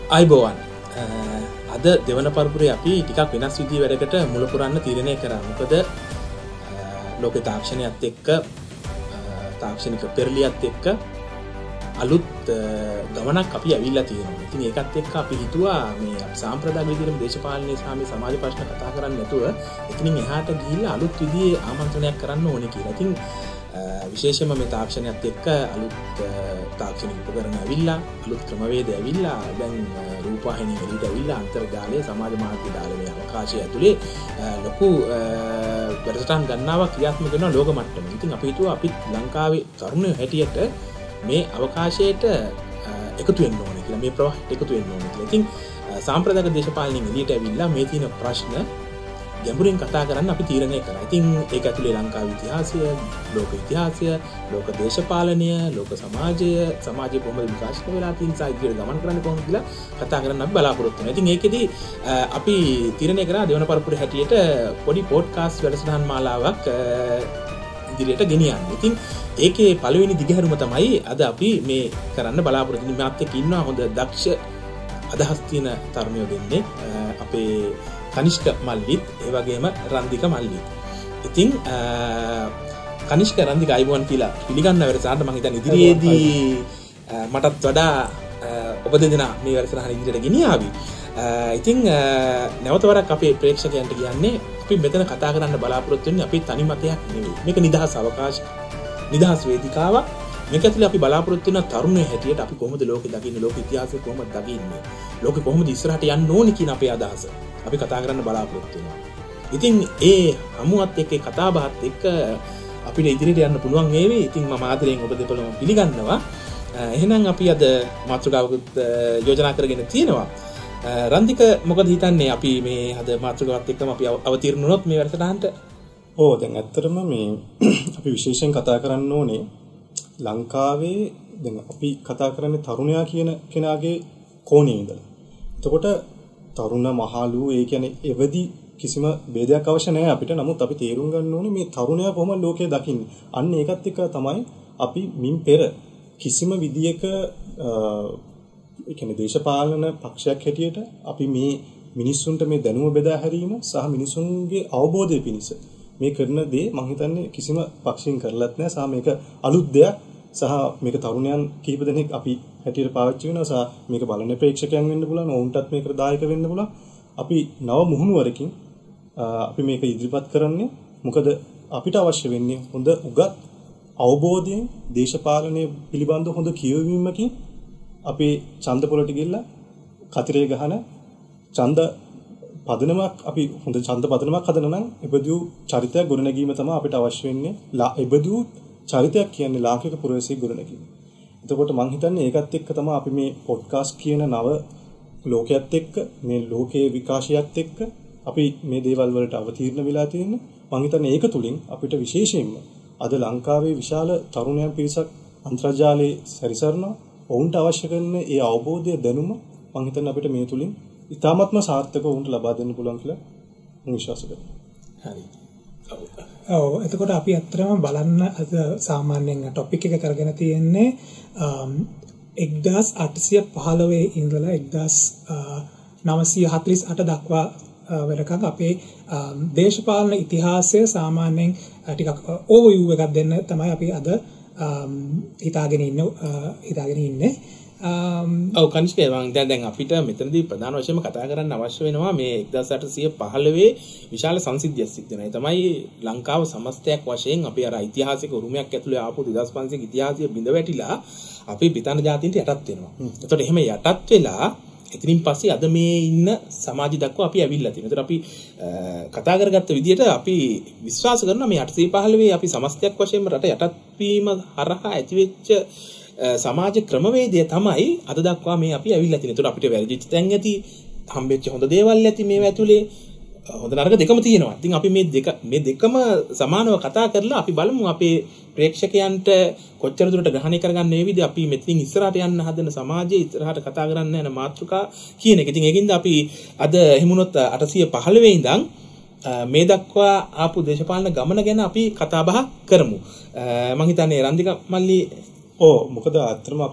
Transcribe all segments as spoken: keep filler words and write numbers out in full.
අයිබෝවන් අද දෙවන පරපුරේ අපි ටිකක් වෙනස් විදිහේ වැඩකට මුල පුරන්න තීරණය කරා. මොකද ලෝක තාක්ෂණයත් එක්ක තාක්ෂණික පෙරලියත් එක්ක අලුත් ගමනක් අපි ඇවිල්ලා තියෙනවා. ඉතින් ඒකත් එක්ක අපි හිතුවා මේ සාම්ප්‍රදායික විදිහටම දේශපාලනයේ සහ මේ සමාජ ප්‍රශ්න කතා කරන්නේ නැතුව එතනින් එහාට ගිහිල්ලා අලුත් විදිහේ ආමන්ත්‍රණයක් කරන්න ඕනේ කියලා. ඉතින් විශේෂයෙන්ම මේ තාක්ෂණයත් එක්ක අලුත් තාක්ෂණික උපකරණ ඇවිල්ලා අලුත් ක්‍රමවේද ඇවිල්ලා දැන් රූපවාහිනී වලට ඇවිල්ලා අන්තර්ජාලය සමාජ මාධ්‍ය දාලා මේ අවකාශය ඇතුලේ ලොකු වැඩසටහන් ගණනාවක් ක්‍රියාත්මක කරන ලෝක මට්ටමේ. ඉතින් අපි හිතුවා අපි ලංකාවේ තරුණයෝ හැටියට මේ අවකාශයට එකතු වෙන්න ඕනේ කියලා, මේ ප්‍රවාහයට එකතු වෙන්න ඕනේ කියලා. ඉතින් සාම්ප්‍රදායික දේශපාලනයෙන් එළියට ඇවිල්ලා මේ තියෙන ප්‍රශ්න ගැඹුරින් කතා කරන්න අපි තීරණය කරා. ඉතින් ඒක ඇතුලේ ලංකාවේ ඉතිහාසය, ලෝක ඉතිහාසය, ලෝක දේශපාලනය, ලෝක සමාජය, සමාජයේ කොහොමද විකාශනය වෙලා තියෙන සා ඉදිරියට ගමන් කරන්නේ කොහොමද කියලා කතා කරන්න අපි බලාපොරොත්තු වෙනවා. ඉතින් ඒකෙදි අපි තීරණය කරා දෙවන පරපුරේ හැටියට පොඩි පොඩ්කාස්ට් වැඩසටහන් මාලාවක් ඉදිරියට ගෙනියන්න. ඉතින් ඒකේ පළවෙනි දිගහැරුම තමයි අද අපි මේ කරන්න බලාපොරොත්තු වෙන්නේ. මාත් එක්ක ඉන්නවා හොඳ දක්ෂ අදහස් තියෙන තරුණයෝ දෙන්නේ. අපේ කනිෂ්ක මල්ලිත් ඒ වගේම රන්දික මල්ලිත්. ඉතින් කනිෂ්ක රන්දික අයිබෝන් කියලා පිළිගන්න වැඩසටහනට මම හිතන්නේ ඉදිරියේදී මටත් වඩා ඔබ දෙදෙනා මේ වැඩසටහන ඉදිරියට ගෙනියාවි. ඉතින් නැවත වරක් අපේ ප්‍රේක්ෂකයන්ට කියන්නේ අපි මෙතන කතා කරන්න බලාපොරොත්තු වෙන්නේ අපි තනි මතයක් නෙවෙයි. මේක නිදහස් අවකාශ නිදහස් වේදිකාවක්. මේක ඇතුලේ අපි බලාපොරොත්තු වෙන තරුණයෝ හැටියට අපි කොහොමද ලෝකෙ දකින්නේ, ලෝක ඉතිහාසය කොහොමද දකින්නේ, ලෝකෙ කොහොමද ඉස්සරහට යන්න ඕනේ කියන අපේ අදහස අපි කතා කරන්න බලාපොරොත්තු වෙනවා. ඉතින් ඒ හමුවත් එක්ක කතා බහත් එක්ක අපිට ඉදිරියට යන්න පුළුවන් වේවි. ඉතින් මම ආදරයෙන් ඔබ දෙපළම පිළිගන්නවා. එහෙනම් අපි අද මාතෘකාවකුත් යෝජනා කරගෙන තියෙනවා. රන්දික මොකද හිතන්නේ අපි මේ අද මාතෘකාවත් එක්කම අපි අවතීර්ණ වුණොත් මේ වැඩසටහනට? ඕ දැන් ඇත්තටම මේ අපි විශේෂයෙන් කතා කරන්න ඕනේ ලංකාවේ දැන් අපි කතා කරන්නේ තරුණයා කියන කෙනාගේ කෝණේ ඉඳලා. එතකොට තරුණ මහලු ඒ කියන්නේ එවදි කිසිම ભેදයක් අවශ්‍ය නැහැ අපිට. නමුත් අපි තේරුම් ගන්න ඕනේ මේ තරුණයා කොහොමද ලෝකය දකින්නේ. අන්න ඒකත් එක්ක තමයි අපි මින් පෙර කිසිම විදියක ඒ කියන්නේ දේශපාලන පක්ෂයක් හැටියට අපි මේ මිනිස්සුන්ට මේ දැනුම බෙදා හැරීම සහ මිනිසුන්ගේ අවබෝධය පිණිස මේ කරන දේ මම හිතන්නේ කිසිම පක්ෂයෙන් කරලත් නැහැ. සහ මේක අලුත් දෙයක් සහ මේක තරුණයන් කිහිප දෙනෙක් අපි හැටියට පාවිච්චි වෙනවා. සහ මේක බලන ප්‍රේක්ෂකයන් වෙන්න පුළුවන්, ඔවුන්ටත් මේකට දායක වෙන්න පුළුවන්. අපි නව මුහුණුවරකින් අපි මේක ඉදිරිපත් කරන්නේ. මොකද අපිට අවශ්‍ය වෙන්නේ හොඳ උගත් අවබෝධයෙන් දේශපාලනය පිළිබඳ හොඳ කියවීමකින් අපේ ඡන්ද පොලට ගිහිල්ලා කතරේ ගහන ඡන්ද පදනමක් අපි හොඳ ඡන්ද පදනමක් හදන නම් එබඳු චරිතයක් ගොඩනැගීම තමයි අපිට අවශ්‍ය වෙන්නේ. එබඳු චරිතයක් කියන්නේ ලාංකික පුරවැසියෙක් ගොඩනැගීම. එතකොට මම හිතන්නේ ඒකත් එක්ක තමයි අපි මේ පොඩ්කාස්ට් කියන නව ලෝකයේත් එක්ක මේ ලෝකයේ විකාශයත් එක්ක අපි මේ දේවල් වලට අවතීර්ණ වෙලා තියෙන්නේ. මම හිතන්නේ ඒක තුලින් අපිට විශේෂයෙන්ම අද ලංකාවේ විශාල තරුණයන් පිරිසක් අන්තර්ජාලයේ සැරිසරනවා. ඔවුන්ට අවශ්‍ය කරන ඒ අවබෝධය දැනුම මම හිතන්නේ අපිට මේ තුලින් ඉතාමත්ම සාර්ථකව උන්ට ලබා දෙන්න පුළුවන් කියලා මම විශ්වාස කරනවා. හරි. ඔව් එතකොට අපි අත්‍තරම බලන්න අද සාමාන්‍යයෙන් ටොපික් එක කරගෙන තියෙන්නේ එක්දාස් අටසිය පහළොව ඉඳලා එක්දාස් නවසිය හතළිස් අට දක්වා වෙනකන් අපේ දේශපාලන ඉතිහාසය සාමාන්‍යයෙන් ටිකක් ඕවර්විව් එකක් දෙන්න තමයි අපි අද හිතාගෙන ඉන්න හිතාගෙන ඉන්නේ. ඔව් කනිෂ්ක මම දැන් දැන් අපිට මෙතනදී ප්‍රධාන වශයෙන්ම කතා කරන්න අවශ්‍ය වෙනවා මේ එක්දාස් අටසිය පහළොව විශාල සංසිද්ධියක් සිද්ධ වෙනවා. ඒ තමයි ලංකාව සමස්තයක් වශයෙන් අපි අර ඓතිහාසික උරුමයක් ඇතුලේ ආපු දෙදාස් පන්සියක ඉතිහාසය බිඳ වැටිලා අපි බ්‍රිතාන්‍ය ජාතීන්ට යටත් වෙනවා. එතකොට එහෙම යටත් වෙලා එතනින් පස්සේ අද මේ ඉන්න සමාජය දක්වා අපි ඇවිල්ලා තියෙනවා. ඒතර අපි කතා කරගත්ත විදිහට අපි විශ්වාස කරනවා මේ අටසිය පහළොව අපි සමස්තයක් වශයෙන් රට යටත් වීම හරහා ඇතිවෙච්ච සමාජ ක්‍රමවේදය තමයි අද දක්වා මේ අපි ඇවිල්ලා තියෙන්නේ. ඒතර අපිට වැරදිච්ච තැන් ඇති, හම්බෙච්ච හොඳ දේවල් ඇති මේව ඇතුලේ. හොඳ නරක දෙකම තියෙනවා. ඉතින් අපි මේ දෙක මේ දෙකම සමානව කතා කරලා අපි බලමු අපේ ප්‍රේක්ෂකයන්ට කොච්චර දුරට ග්‍රහණය කරගන්න වේවිද අපි මෙතනින් ඉස්සරහට යන්න හදන සමාජයේ ඉස්සරහට කතා කරන්න යන මාතෘකා කියන එක. ඉතින් ඒකින්ද අපි අද හිමුනොත් අටසිය පහළොව ඉඳන් මේ දක්වා ආපු දේශපාලන ගමන ගැන අපි කතා බහ කරමු. මම හිතන්නේ රන්දික මල්ලි ඕ මොකද අත්‍තරම අපි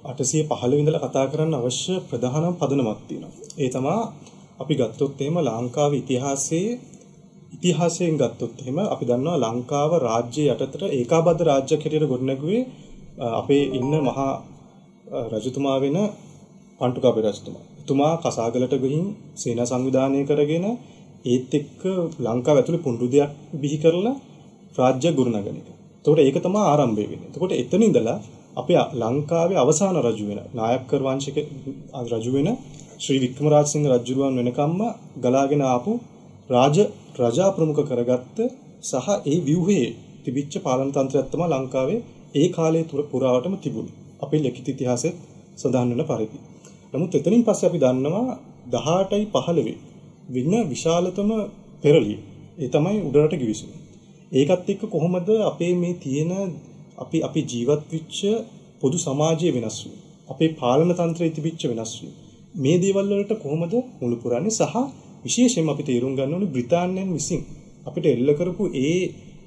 අටසිය පහළොව ඉඳලා කතා කරන්න අවශ්‍ය ප්‍රධානම පදනමක් තියෙනවා. ඒ තමයි අපි ගත්තොත් එහෙම ලංකාවේ ඉතිහාසයේ ඉතිහාසයෙන් ගත්තොත් එහෙම අපි දන්නවා ලංකාව රාජ්‍ය යටතට ඒකාබද්ධ රාජ්‍යයක් හැටියට ගොඩනැගුවේ අපේ ඉන්න මහා රජතුමා වෙන පන්ටුකාපේ රජතුමා. එතුමා කසාගලට ගිහින් සේනා සංවිධානය කරගෙන ඒත් එක්ක ලංකාව ඇතුලේ පුණ්ඩු දෙයක් බිහි කරලා රාජ්‍ය ගොඩනගන එක. එතකොට ඒක තමයි ආරම්භය වෙන්නේ. එතකොට එතන ඉඳලා අපේ ලංකාවේ අවසාන රජු වෙන නායක්කර් වංශික රජු වෙන ශ්‍රී වික්‍රමරාජ සිංහ රජුරුවන් වෙනකම්ම ගලාගෙන ආපු රාජ රජා ප්‍රමුඛ කරගත්ත සහ ඒ ව්‍යුහයේ තිබිච්ච පාලන තන්ත්‍රයක් තමයි ලංකාවේ ඒ කාලයේ පුරාවටම තිබුණේ. අපේ ලිඛිත ඉතිහාසයේ සඳහන් වෙන පරිදි. නමුත් එතනින් පස්සේ අපි දන්නවා දහඅටයි පහළොව වෙන විශාලතම පෙරළිය. ඒ තමයි උඩරට ගිවිසුම. ඒකත් එක්ක කොහොමද අපේ මේ තියෙන අපි අපි ජීවත් වෙච්ච පොදු සමාජයේ වෙනස් වීම. අපේ පාලන තන්ත්‍රයේ තිබිච්ච වෙනස් වීම. මේ දේවල් වලට කොහොමද මුළු පුරන්නේ සහ විශේෂයෙන්ම අපි තේරුම් ගන්න ඕනේ බ්‍රිතාන්‍යයන් විසින් අපිට එල්ල කරපු ඒ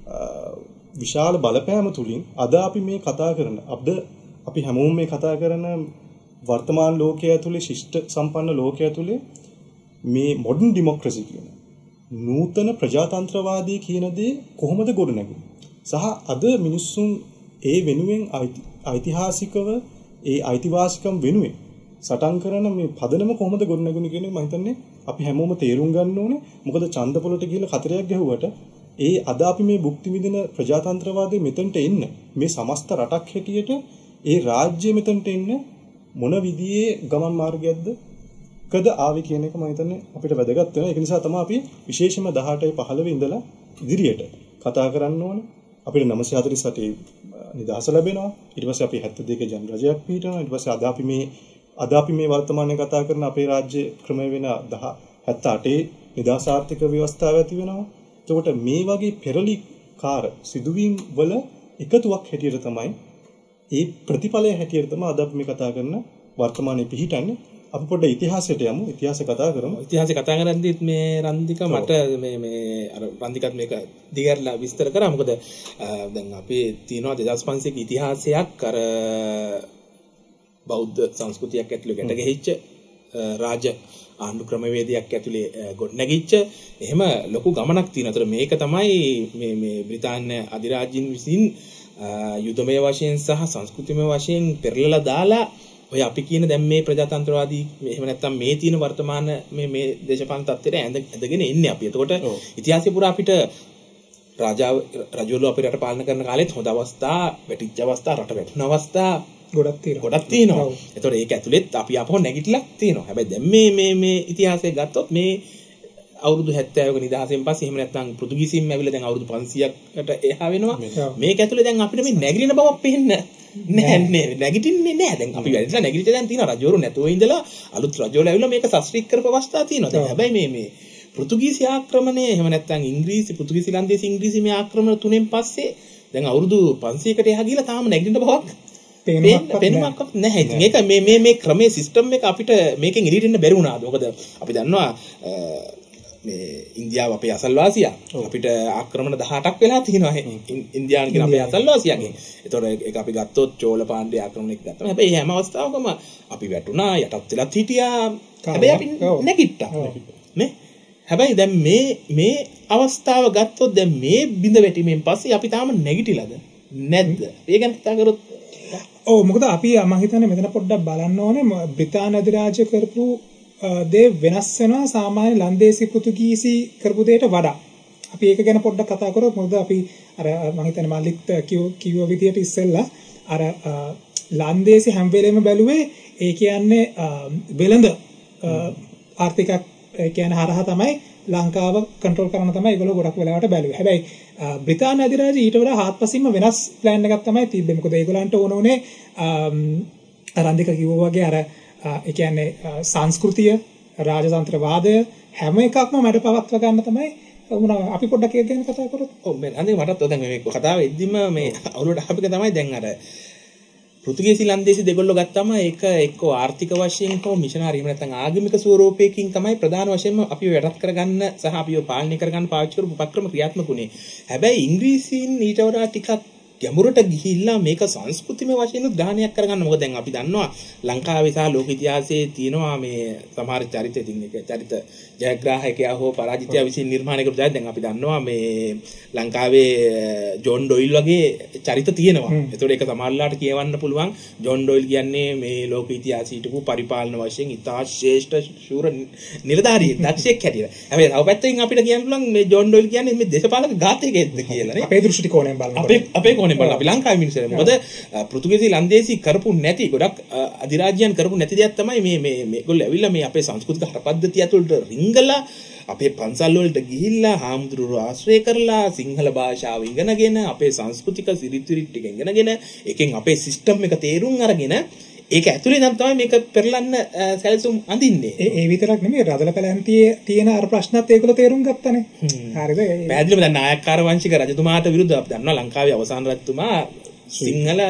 විශාල බලපෑම තුලින් අද අපි මේ කතා කරන අද අපි හැමෝම මේ කතා කරන වර්තමාන ලෝකයේ ඇතුලේ ශිෂ්ට සම්පන්න ලෝකයේ ඇතුලේ මේ මොඩර්න් ඩෙමොක්‍රසි කියන නූතන ප්‍රජාතන්ත්‍රවාදී කියන දේ කොහොමද ගොඩනැගෙන්නේ සහ අද මිනිස්සුන් ඒ වෙනුවෙන් ඓතිහාසිකව ඒ අයිතිවාසිකම් වෙනුවෙන් සටන් කරන මේ පදනම කොහොමද ගොඩනැගුණේ කියන එක මම හිතන්නේ අපි හැමෝම තේරුම් ගන්න ඕනේ. මොකද ඡන්දපොලට ගිහලා කතරයක් ගැහුවට ඒ අද අපි මේ භුක්ති විඳින ප්‍රජාතන්ත්‍රවාදයේ මෙතනට එන්න මේ සමස්ත රටක් හැටියට ඒ රාජ්‍ය මෙතනට එන්න මොන විදිහේ ගමන් මාර්ගයක්ද කද ආවේ කියන එක මම හිතන්නේ අපිට වැදගත් වෙනවා. ඒක නිසා තමයි අපි විශේෂයෙන්ම දහඅටයි පහළොව ඉඳලා ඉදිරියට කතා කරන්න ඕනේ. අපිට නවසිය හතළිස් අටේ නිදහස ලැබෙනවා. ඊට පස්සේ අපි හැත්තෑ දෙකේ ජන රජයක් පිහිටනවා. ඊට පස්සේ අද අපි මේ අද අපි මේ වර්තමානයේ කතා කරන අපේ රාජ්‍ය ක්‍රමය වෙන හැත්තෑ අටේ නිදහස් ආර්ථික ව්‍යවස්ථාව ඇති වෙනවා. එතකොට මේ වගේ පෙරලිකාර සිදුවීම් වල එකතුවක් හැටියට තමයි ඒ ප්‍රතිඵලය හැටියට තමයි අද අපි මේ කතා කරන වර්තමානයේ පිහිටන්නේ. අපි පොඩ්ඩක් ඉතිහාසයට යමු. ඉතිහාසය කතා කරමු. ඉතිහාසය කතා කරද්දිත් මේ රන්දික මට මේ මේ අර රන්දිකත් මේක දිගටලා විස්තර කරා. මොකද දැන් අපි තියෙනවා දෙදාස් පන්සියක ඉතිහාසයක් අර බෞද්ධ සංස්කෘතියක් ඇතුළේ ගැට ගැහිච්ච රාජ ආණ්ඩු ක්‍රමවේදයක් ඇතුළේ ගොඩනැගිච්ච එහෙම ලොකු ගමනක් තියෙනවා. ඒතර මේක තමයි මේ මේ බ්‍රිතාන්‍ය අධිරාජ්‍යන් විසින් යුදමය වශයෙන් සහ සංස්කෘතිමය වශයෙන් පෙරලලා දාලා ඔය අපි කියන දැන් මේ ප්‍රජාතන්ත්‍රවාදී එහෙම නැත්නම් මේ තියෙන වර්තමාන මේ මේ දේශපාලන තත්ත්වයට ඇඳගෙන ඉන්නේ අපි. එතකොට ඉතිහාසය පුරා අපිට රාජා රජවරු අපේ රට පාලන කරන කාලෙත් හොඳ අවස්ථා, වැටිච්ච අවස්ථා, රට වැටුණ අවස්ථා ගොඩක් තියෙනවා. ගොඩක් තියෙනවා. එතකොට ඒක ඇතුළෙත් අපි අපහො නැගිටලා තියෙනවා. හැබැයි දැන් මේ මේ මේ ඉතිහාසය ගත්තොත් මේ අවුරුදු හැත්තෑවක නිදහසෙන් පස්සේ එහෙම නැත්නම් පෘතුගීසින් ඇවිල්ලා දැන් අවුරුදු පන්සියයකට එහා වෙනවා. මේක ඇතුළේ දැන් අපිට මේ නැගිටින බවක් පේන්නේ නැහැ නේ. නැගිටින්නේ නැහැ. දැන් අපි වැඩිලා නැගිටිලා දැන් තියෙනවා. රජවරු නැතුව ඉඳලා අලුත් රජවරු ඇවිල්ලා මේක සස්ත්‍රීක කරපු අවස්ථා තියෙනවා. දැන් හැබැයි මේ මේ පෘතුගීසි ආක්‍රමණය එහෙම නැත්නම් ඉංග්‍රීසි පෘතුගීසි ලන්දේසි ඉංග්‍රීසි මේ ආක්‍රමණ තුනෙන් පස්සේ දැන් අවුරුදු පන්සියයකට එහා ගිහලා තාම නැගිටින බවක් පේනමක්වත් නැහැ. ඉතින් ඒක මේ මේ මේ ක්‍රමයේ සිස්ටම් එක අපිට මේකෙන් එළියට එන්න බැරි වුණාද? මොකද අපි දන්නවා මේ ඉන්දියාව අපේ අසල්වාසියා අපිට ආක්‍රමණ දහඅටක් වෙලා තියෙනවා ඉන්දියානු කියන අපේ අසල්වාසියාගෙන්. ඒතකොට ඒක අපි ගත්තොත් චෝල පාණ්ඩ්‍ය ආක්‍රමණයක් ගත්තාම හැබැයි හැම අවස්ථාවකම අපි වැටුණා යටත් වෙලත් හිටියා. හැබැයි අපි නැගිට්ටා නේ. හැබැයි දැන් මේ මේ අවස්ථාව ගත්තොත් දැන් මේ බිඳ වැටීමෙන් පස්සේ අපි තාම නැගිටිලාද නැද්ද? ඒක ගැන කතා කරොත් ඔව් මොකද අපි මම හිතන්නේ මෙතන පොඩ්ඩක් බලන්න ඕනේ බ්‍රිතාන්‍ය අධිරාජ්‍ය කරපු දේ වෙනස් වෙනවා සාමාන්‍ය ලන්දේසි පෘතුගීසි කරපු දෙයට වඩා. අපි ඒක ගැන පොඩ්ඩක් කතා කරමු. මොකද අපි අර මම හිතන්නේ මල්ලිත් කිව්ව කිව්ව විදියට ඉස්සෙල්ලා අර ලන්දේසි හැම වෙලෙම බැලුවේ ඒ කියන්නේ වෙළඳ ආර්ථිකයක් ඒ කියන්නේ හරහා තමයි ලංකාව කන්ට්‍රෝල් කරන තමයි ඒගොල්ලෝ ගොඩක් වෙලාවට බැලුවේ. හැබැයි බ්‍රිතාන්‍ය අධිරාජ්‍ය ඊට වඩා හාත්පසින්ම වෙනස් ප්ලෑන් එකක් තමයි තිබ්බේ. මොකද ඒගොල්ලන්ට ඕන උනේ අරන්දික කිව්වා වගේ අර ඒ කියන්නේ සංස්කෘතිය, රාජතන්ත්‍රවාදය හැම එකක්ම මැඩ පවත්ව ගන්න තමයි වුණා. අපි පොඩ්ඩක් ඒක ගැන කතා කරොත්. ඔව් මම අනේ මටත් දැන් මේ කතාව එද්දිම මේ අවුලට අපිට තමයි දැන් අර පෘතුගීසි ලන්දේසි දෙගොල්ලෝ ගත්තම ඒක එක්ක ආර්ථික වශයෙන් හෝ මිෂනරි එහෙම නැත්නම් ආගමික ස්වරූපයකින් තමයි ප්‍රධාන වශයෙන්ම අපිව යටත් කරගන්න සහ අපිව පාලනය කරගන්න පාවිච්චි කරපු උපක්‍රම ක්‍රියාත්මක වුණේ. හැබැයි ඉංග්‍රීසීන් ඊට වඩා ටිකක් ගැඹුරට ගිහිල්ලා මේක සංස්කෘතිමය වශයෙන් ග්‍රහණයක් කරගන්න. මොකද දැන් අපි දන්නවා ලංකාවේ සහ ලෝක ඉතිහාසයේ තියෙනවා මේ සමහර චරිත තින් එක චරිත ජයග්‍රාහකයා හෝ පරාජිතයා විසින් නිර්මාණය කරපු දැන් අපි දන්නවා මේ ලංකාවේ ජෝන් ඩොයිල් වගේ චරිත තියෙනවා. ඒතකොට ඒක සමහරලාට කියවන්න පුළුවන් ජෝන් ඩොයිල් කියන්නේ මේ ලෝක ඉතිහාසයේ හිටපු පරිපාලන වශයෙන් ඉතා ශ්‍රේෂ්ඨ ශූර නිලධාරියෙක් දක්ෂයෙක් හැටියට. හැබැයි තව පැත්තකින් අපිට කියන්න පුළුවන් මේ ජෝන් ඩොයිල් කියන්නේ මේ දේශපාලක ඝාතකයෙක්ද කියලා නේ. අපේ දෘෂ්ටි කෝණයෙන් බලනකොට. අපේ අපේ කෝණයෙන් බලන අපි ලංකාවේ මිනිස්සුන්ට. මොකද පෘතුගීසි ලන්දේසි කරපු නැති ගොඩක් අධිරාජ්‍යයන් කරපු නැති දෙයක් තමයි මේ මේ මේගොල්ලෝ ඇවිල්ලා මේ අපේ සංස්කෘතික හරපද්ධතිය ඇතුළට රිංගලා අපේ පන්සල් වලට ගිහිල්ලා හාමුදුරුවෝ ආශ්‍රය කරලා සිංහල භාෂාව ඉගෙනගෙන අපේ සංස්කෘතික සිරිත් විරිත් ටික ඉගෙනගෙන එකෙන් අපේ සිස්ටම් එක තේරුම් අරගෙන ඒක ඇතුලේ නම් තමයි මේක පෙරලන්න සැලසුම් අඳින්නේ. ඒ ඒ විතරක් නෙමෙයි රදල පැලැන්තියේ තියෙන අර ප්‍රශ්නත් ඒගොල්ලෝ තේරුම් ගත්තනේ. හරිද? පැහැදිලිවම දැන් නායක්කාර වංශික රජතුමාට විරුද්ධව අපි දන්නවා ලංකාවේ අවසාන රජතුමා සිංහල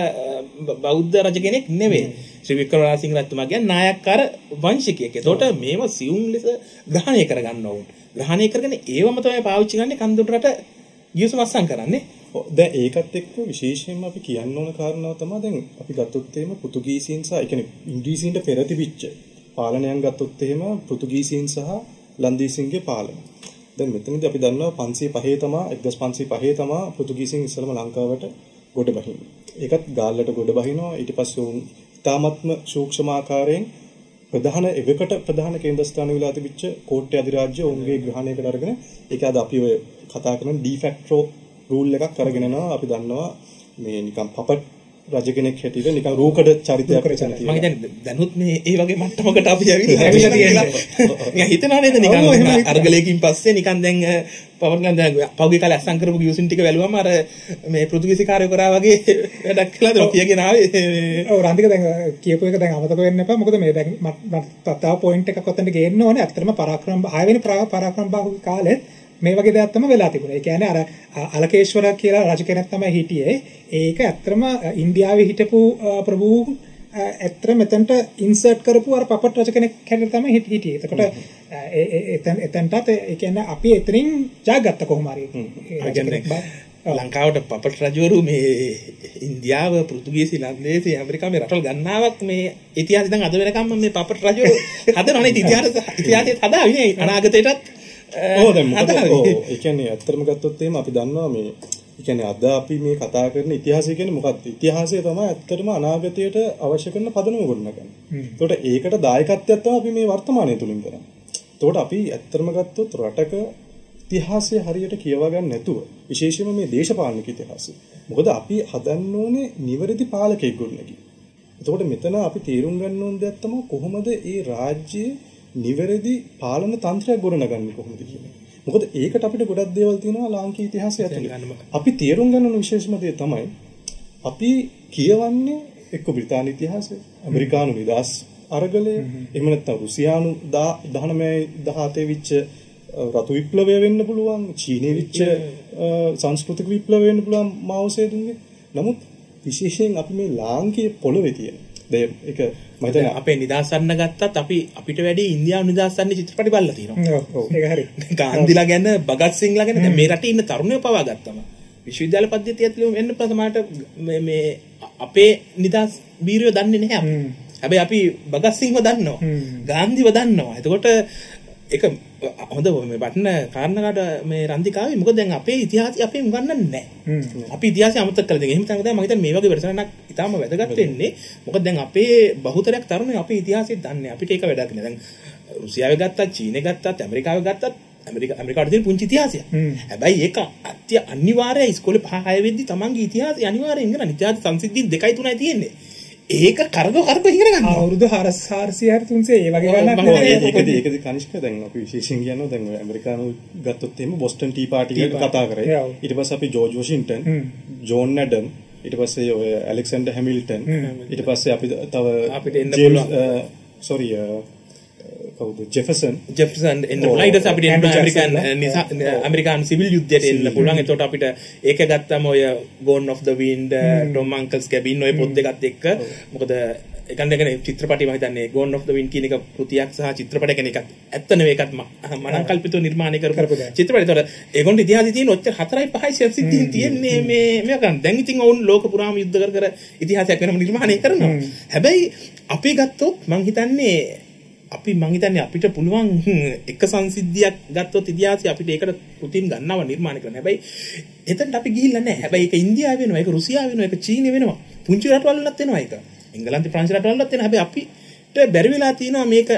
බෞද්ධ රජ කෙනෙක් නෙවෙයි. ශ්‍රී වික්‍රමරාජසිංහ රජතුමා කියන්නේ නායක්කාර වංශිකයෙක්. ඒතකොට මේව සියුම් ලෙස ග්‍රහණය කරගන්න ඕන. ග්‍රහණය කරගෙන ඒවම තමයි පාවිච්චි කරන්නේ කන්දුට රට ගියසුම අස්සම් කරන්නේ. දැන් ඒකත් එක්ක විශේෂයෙන්ම අපි කියන්න ඕන කාරණාව තමයි දැන් අපි ගත්තොත් එහෙම පෘතුගීසීන් සහ ඒ කියන්නේ ඉංග්‍රීසීන්ට පෙර තිබිච්ච පාලනයන් ගත්තොත් එහෙම පෘතුගීසීන් සහ ලන්දීසීන්ගේ පාලන. දැන් මෙතනදී අපි දන්නවා පන්සිය පහේ තමයි එක්දහස් පන්සිය පහේ තමයි පෘතුගීසීන් ඉස්සරම ලංකාවට ගොඩ බහින්නේ. ඒකත් ගාල්ලට ගොඩ බහිනවා. ඊට පස්සේ උන් තාමත්ම සූක්ෂම ආකාරයෙන් ප්‍රධාන එවකට ප්‍රධාන කේන්ද්‍රස්ථාන වෙලා තිබිච්ච කෝට්ටේ අධිරාජ්‍ය ඔවුන්ගේ ග්‍රහණයකට අරගෙන ඒක අද අපි ඔය කතා කරන ඩිෆැක්ටෝ රූල් එකක් අරගෙන යනවා. අපි දන්නවා මේ නිකන් පපට් රජ කෙනෙක් හැටියට නිකන් රූකඩ චරිතයක් කරගෙන තියෙනවා. මම හිතන්නේ දැනුත් මේ ඒ වගේ මට්ටමකට අපි ඇවිල්ලා ඇවිල්ලා තියෙනවා. නිකන් හිතනවා නේද නිකන් අර්ගලයකින් පස්සේ නිකන් දැන් පවර්ගන් දැන් පෞගේ කාලේ අස්සම් කරපු ගියුසින් ටික වැළුවම අර මේ පෘතුගීසි කාර්යෝ කරා වගේ වැඩක් කළාද කියගෙන ආවේ. ඔව් රන්දික දැන් කියපු එක දැන් අමතක වෙන්න එපා. මොකද මේ දැන් මට තව පොයින්ට් එකක් ඔතනට ගේන්න ඕනේ. ඇත්තටම පරාක්‍රම හය වෙනි පරාක්‍රම බාහුවේ කාලෙත් මේ වගේ දෙයක් තමයි වෙලා තිබුණේ. ඒ කියන්නේ අර අලකේශ්වර කියලා රජ කෙනෙක් තමයි හිටියේ. ඒක ඇත්තටම ඉන්දියාවේ හිටපු ප්‍රභූ ඇත්තට මෙතනට ඉන්සර්ට් කරපු අර පපට් රජ කෙනෙක් හැටියට තමයි හිටියේ. එතකොට එතන එතනටත් ඒ කියන්නේ අපි එතනින් ජයගත්ත කොහොම හරි. ලංකාවට පපට් රජවරු මේ ඉන්දියාව පෘතුගීසි ලන්දේසි ඇමරිකාවේ රටවල් ගණනාවක් මේ ඉතිහාසෙ දැන් අද වෙනකම්ම මේ පපට් රජවරු හදනවනේ ඉතිහාස ඉතිහාසයේ හදාවිනේ අනාගතයටත් ඔව් දැන් මොකද ඔව් ඒ කියන්නේ ඇත්තටම ගත්තොත් එහෙම අපි දන්නවා මේ ඒ කියන්නේ අද අපි මේ කතා කරන ඉතිහාසය කියන්නේ මොකක්ද? ඉතිහාසය තමයි ඇත්තටම අනාගතයට අවශ්‍ය කරන පදනම ගොඩනගන්නේ. ඒකට ඒකට දායකත්වයක් තමයි අපි මේ වර්තමානයේ තුලින් කරන්නේ. ඒකට අපි ඇත්තටම ගත්තොත් රටක ඉතිහාසය හරියට කියවා ගන්න නැතුව විශේෂයෙන්ම මේ දේශපාලනික ඉතිහාසය. මොකද අපි හදන්න ඕනේ නිවැරදි පාලකයෙක් ගොඩනගන්න. ඒකට මෙතන අපි තේරුම් ගන්න ඕන දෙයක් තමයි කොහොමද මේ රාජ්‍යයේ නිවැරදි පාලන තන්ත්‍රයක් ගොඩනගන්නේ කොහොමද කියන්නේ. මොකද ඒකට අපිට ගොඩක් දේවල් තියෙනවා ලාංකීය ඉතිහාසය ඇතුළේ. අපි තේරුම් ගන්න ඕන විශේෂම දේ තමයි අපි කියවන්නේ එක්ක බ්‍රිතාන්‍ය ඉතිහාසය, ඇමරිකානු නිදහස් අරගලය, එහෙම නැත්නම් රුසියානු දහනවය දහහතේ විච්ච රතු විප්ලවය වෙන්න පුළුවන්, චීනයේ විච්ච සංස්කෘතික විප්ලවය වෙන්න පුළුවන් මාව් සේදුන්ගේ. නමුත් විශේෂයෙන් අපි මේ ලාංකීය පොළවේ තියෙන දැන් ඒක මම හිතන්නේ අපේ නිදහසන්න ගත්තත් අපි අපිට වැඩි ඉන්දියානු නිදහසන්නේ චිත්‍රපටි බලලා තියෙනවා. ඔව් ඒක හරි. ගාන්ධිලා ගැන, භගත් සිංලා ගැන දැන් මේ රටේ ඉන්න තරුණයෝ පවා ගත්තම විශ්වවිද්‍යාල පද්ධතිය ඇතුළේ වෙන්න ප්‍රසමාට මේ මේ අපේ නිදහස් වීරයෝ දන්නේ නැහැ. හැබැයි අපි භගත් සිංව දන්නවා. ගාන්ධිව දන්නවා. එතකොට ඒක හොඳ මේ වටන කාරණාකට මේ රන්දිකාවේ මොකද දැන් අපේ ඉතිහාසය අපේ උගන්වන්නේ නැහැ. අපි ඉතිහාසය අමතක කරලා දැන් එහෙම තමයි මම හිතන්නේ මේ වගේ වැඩසටහනක් ඉතාම වැදගත් වෙන්නේ. මොකද දැන් අපේ බහුතරයක් තරුණයෝ අපේ ඉතිහාසය දන්නේ. අපිට ඒක වැඩක් නෑ. දැන් රුසියාවේ ගත්තත්, චීනේ ගත්තත්, ඇමරිකාවේ ගත්තත් ඇමරිකා ඇමරිකාවට තියෙන පුංචි ඉතිහාසයක්. හැබැයි ඒක අත්‍ය අනිවාර්යයි ඉස්කෝලේ පහ හය වෙද්දි තමන්ගේ ඉතිහාසය අනිවාර්යෙන් ඉගෙන ගන්න. ඉතිහාස සංසිද්ධි දෙකයි තුනයි තියෙන්නේ. ඒක කරදෝ කරදෝ ඉගෙන ගන්න. අවුරුදු හාරසිය තුන්සිය ඒ වගේ ගණනක් නෑ. ඒකදී ඒකදී කනිෂ්ක දැන් අපි විශේෂයෙන් කියනවා දැන් ඔය ඇමරිකානු ගත්තොත් එහෙම බොස්ටන් ටී පාටි එක කතා කරේ. ඊට පස්සේ අපි ජෝර්ජ් වොෂින්ටන්, ජෝන් නැඩම්, ඊට පස්සේ ඔය ඇලෙක්සැන්ඩර් හැමිල්ටන්, ඊට පස්සේ අපි තව අපිට එන්න පුළුවන් සෝරි කවුද ජෙෆර්සන් ජෙෆර්සන් එන්න පුළුවන්. ඊට පස්සේ අපිට එන්න ඇමරිකන් ඇමරිකානු සිවිල් යුද්ධයට එන්න පුළුවන්. එතකොට අපිට ඒක ගත්තම ඔය Gone of the Wind, Tom Uncle's Cabin ඔය පොත් දෙකත් එක්ක මොකද එකන් දෙකනේ චිත්‍රපටි මම හිතන්නේ Gone of the Wind කියන එක කෘතියක් සහ චිත්‍රපටය කියන එකත් ඇත්ත නෙවෙයි ඒකත් මනම් කල්පිතව නිර්මාණය කරපු චිත්‍රපටය. ඒතකොට ඒගොල්ලෝ ඉතිහාසයේ තියෙන ඔච්චර හතරයි පහයි සිද්ධීන් තියෙන්නේ මේ මේ ගන්න. දැන් ඉතින් ඔවුන් ලෝක පුරාම යුද්ධ කර කර ඉතිහාසයක් වෙනම නිර්මාණය කරනවා. හැබැයි අපි ගත්තොත් මං හිතන්නේ අපි මං හිතන්නේ අපිට පුළුවන් එක සංසිද්ධියක් ගත්තොත් ඉතිහාසයේ අපිට ඒකට කෘතින් ගන්නව නිර්මාණය කරන්න. හැබැයි එතනට අපි ගිහිල්ලා නැහැ. හැබැයි ඒක ඉන්දියාව වෙනවා, ඒක රුසියාව වෙනවා, ඒක චීනය වෙනවා. පුංචි රටවල් වලත් වෙනවා ඒක. එංගලන්තේ ප්‍රංශ රටවල් වලත් වෙනවා. හැබැයි අපිට බැරි වෙලා තියෙනවා මේක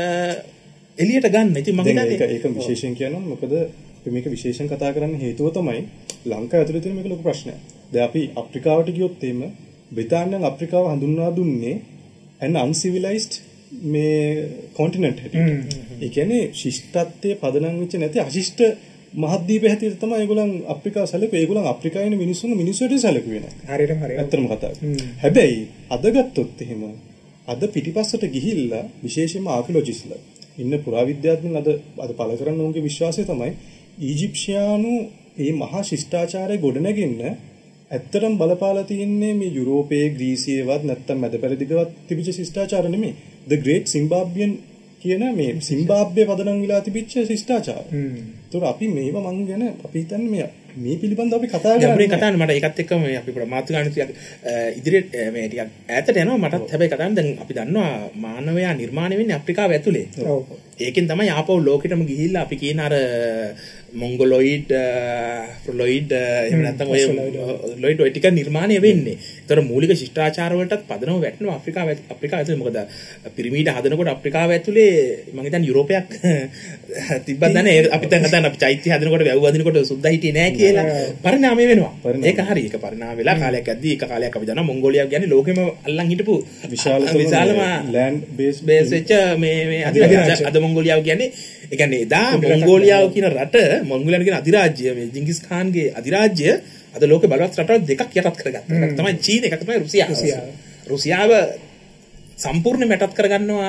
එළියට ගන්න. ඉතින් මම හිතන්නේ ඒක ඒක විශේෂයෙන් කියනවා. මොකද අපි මේක විශේෂයෙන් කතා කරන්න හේතුව තමයි ලංකාව ඇතුළේ තියෙන මේක ලොකු ප්‍රශ්නයක්. දැන් අපි අප්‍රිකාවට ගියොත් එහෙම බ්‍රිතාන්‍යයෙන් අප්‍රිකාව හඳුන්වා දුන්නේ an uncivilized මේ කොන්ටිනන්ට් හැටියට. ඒ කියන්නේ ශිෂ්ටත්වයේ පදනම් වෙච්ච නැති අශිෂ්ට මහද්වීපය හැටියට තමයි ඒගොල්ලන් අප්‍රිකාව සැලකුවේ. ඒගොල්ලන් අප්‍රිකාවේ මිනිස්සුන් මිනිස්සුන්ට සැලකුවේ නැහැ. හරියටම හරියට. ඇත්තටම කතා කරා. හැබැයි අද ගත්තොත් එහෙම අද පිටිපස්සට ගිහිල්ලා විශේෂයෙන්ම ආකියොලොජිස්ට්ලා ඉන්න පුරාවිද්‍යාඥයන් අද අද පළ කරන උන්ගේ විශ්වාසය තමයි ඊජිප්ෂියානු මේ මහා ශිෂ්ටාචාරය ගොඩනැගෙන්න ඇත්තටම බලපාලා තියෙන්නේ මේ යුරෝපයේ ග්‍රීසියේවත් නැත්තම් මැද පෙරදිගවත් තිබිච්ච ශිෂ්ටාචාර නෙමෙයි. The Great Zimbabwean කියන මේ සිම්බාබ්වේ පදනම් වෙලා තිබිච්ච ශිෂ්ටාචාර. ඒතකොට අපි මේව මං ගැන අපි හිතන්නේ මේ මේ පිළිබඳව අපි කතා කරන්නේ. අපි කතා කරන්නේ මට ඒකත් එක්කම මේ අපි පොඩ මාතෘකාණ ටිකක් ඉදිරියට මේ ටිකක් ඈතට යනවා. මටත් හැබැයි කතා කරන්නේ දැන් අපි දන්නවා මානවයා නිර්මාණය වෙන්නේ අප්‍රිකාව ඇතුලේ. ඔව්. ඒකෙන් තමයි ආපහු ලෝකෙටම ගිහිල්ලා අපි කියන අර මොන්ගොලොයිඩ් ප්‍රොලොයිඩ් එහෙම නැත්නම් ඔය ලොයිඩ් ඔය ටික නිර්මාණය වෙන්නේ. ඒතර මූලික ශිෂ්ටාචාර වලටත් පදනම වැටෙනවා අප්‍රිකාව අප්‍රිකාව ඇතුලේ. මොකද පිරමීඩ හදනකොට අප්‍රිකාව ඇතුලේ මම හිතන්නේ යුරෝපයක් තිබ්බත් නැහැ. අපි දැන් හිතන්නේ අපි චෛත්‍ය හදනකොට වැව් වදිනකොට සුද්දා හිටියේ නැහැ කියලා පරිණාමය වෙනවා. ඒක හරි. ඒක පරිණාම වෙලා කාලයක් යද්දී එක කාලයක් අපි දන්නවා මොන්ගෝලියාව කියන්නේ ලෝකෙම අල්ලන් හිටපු විශාලතම විශාලම ලෑන්ඩ් බේස් බේස් වෙච්ච මේ මේ අධිරාජ්‍ය අද මොන්ගෝලියාව කියන්නේ ඒ කියන්නේ එදා මොන්ගෝලියාව කියන රට මොන්ගෝලියාව කියන අධිරාජ්‍ය මේ ජින්ගිස් ખાන්ගේ අධිරාජ්‍ය අද ලෝකේ බලවත් රටවල් දෙකක් යටත් කරගත්තා. එකක් තමයි චීන, එකක් තමයි රුසියාව. රුසියාව සම්පූර්ණයෙන් යටත් කරගන්නවා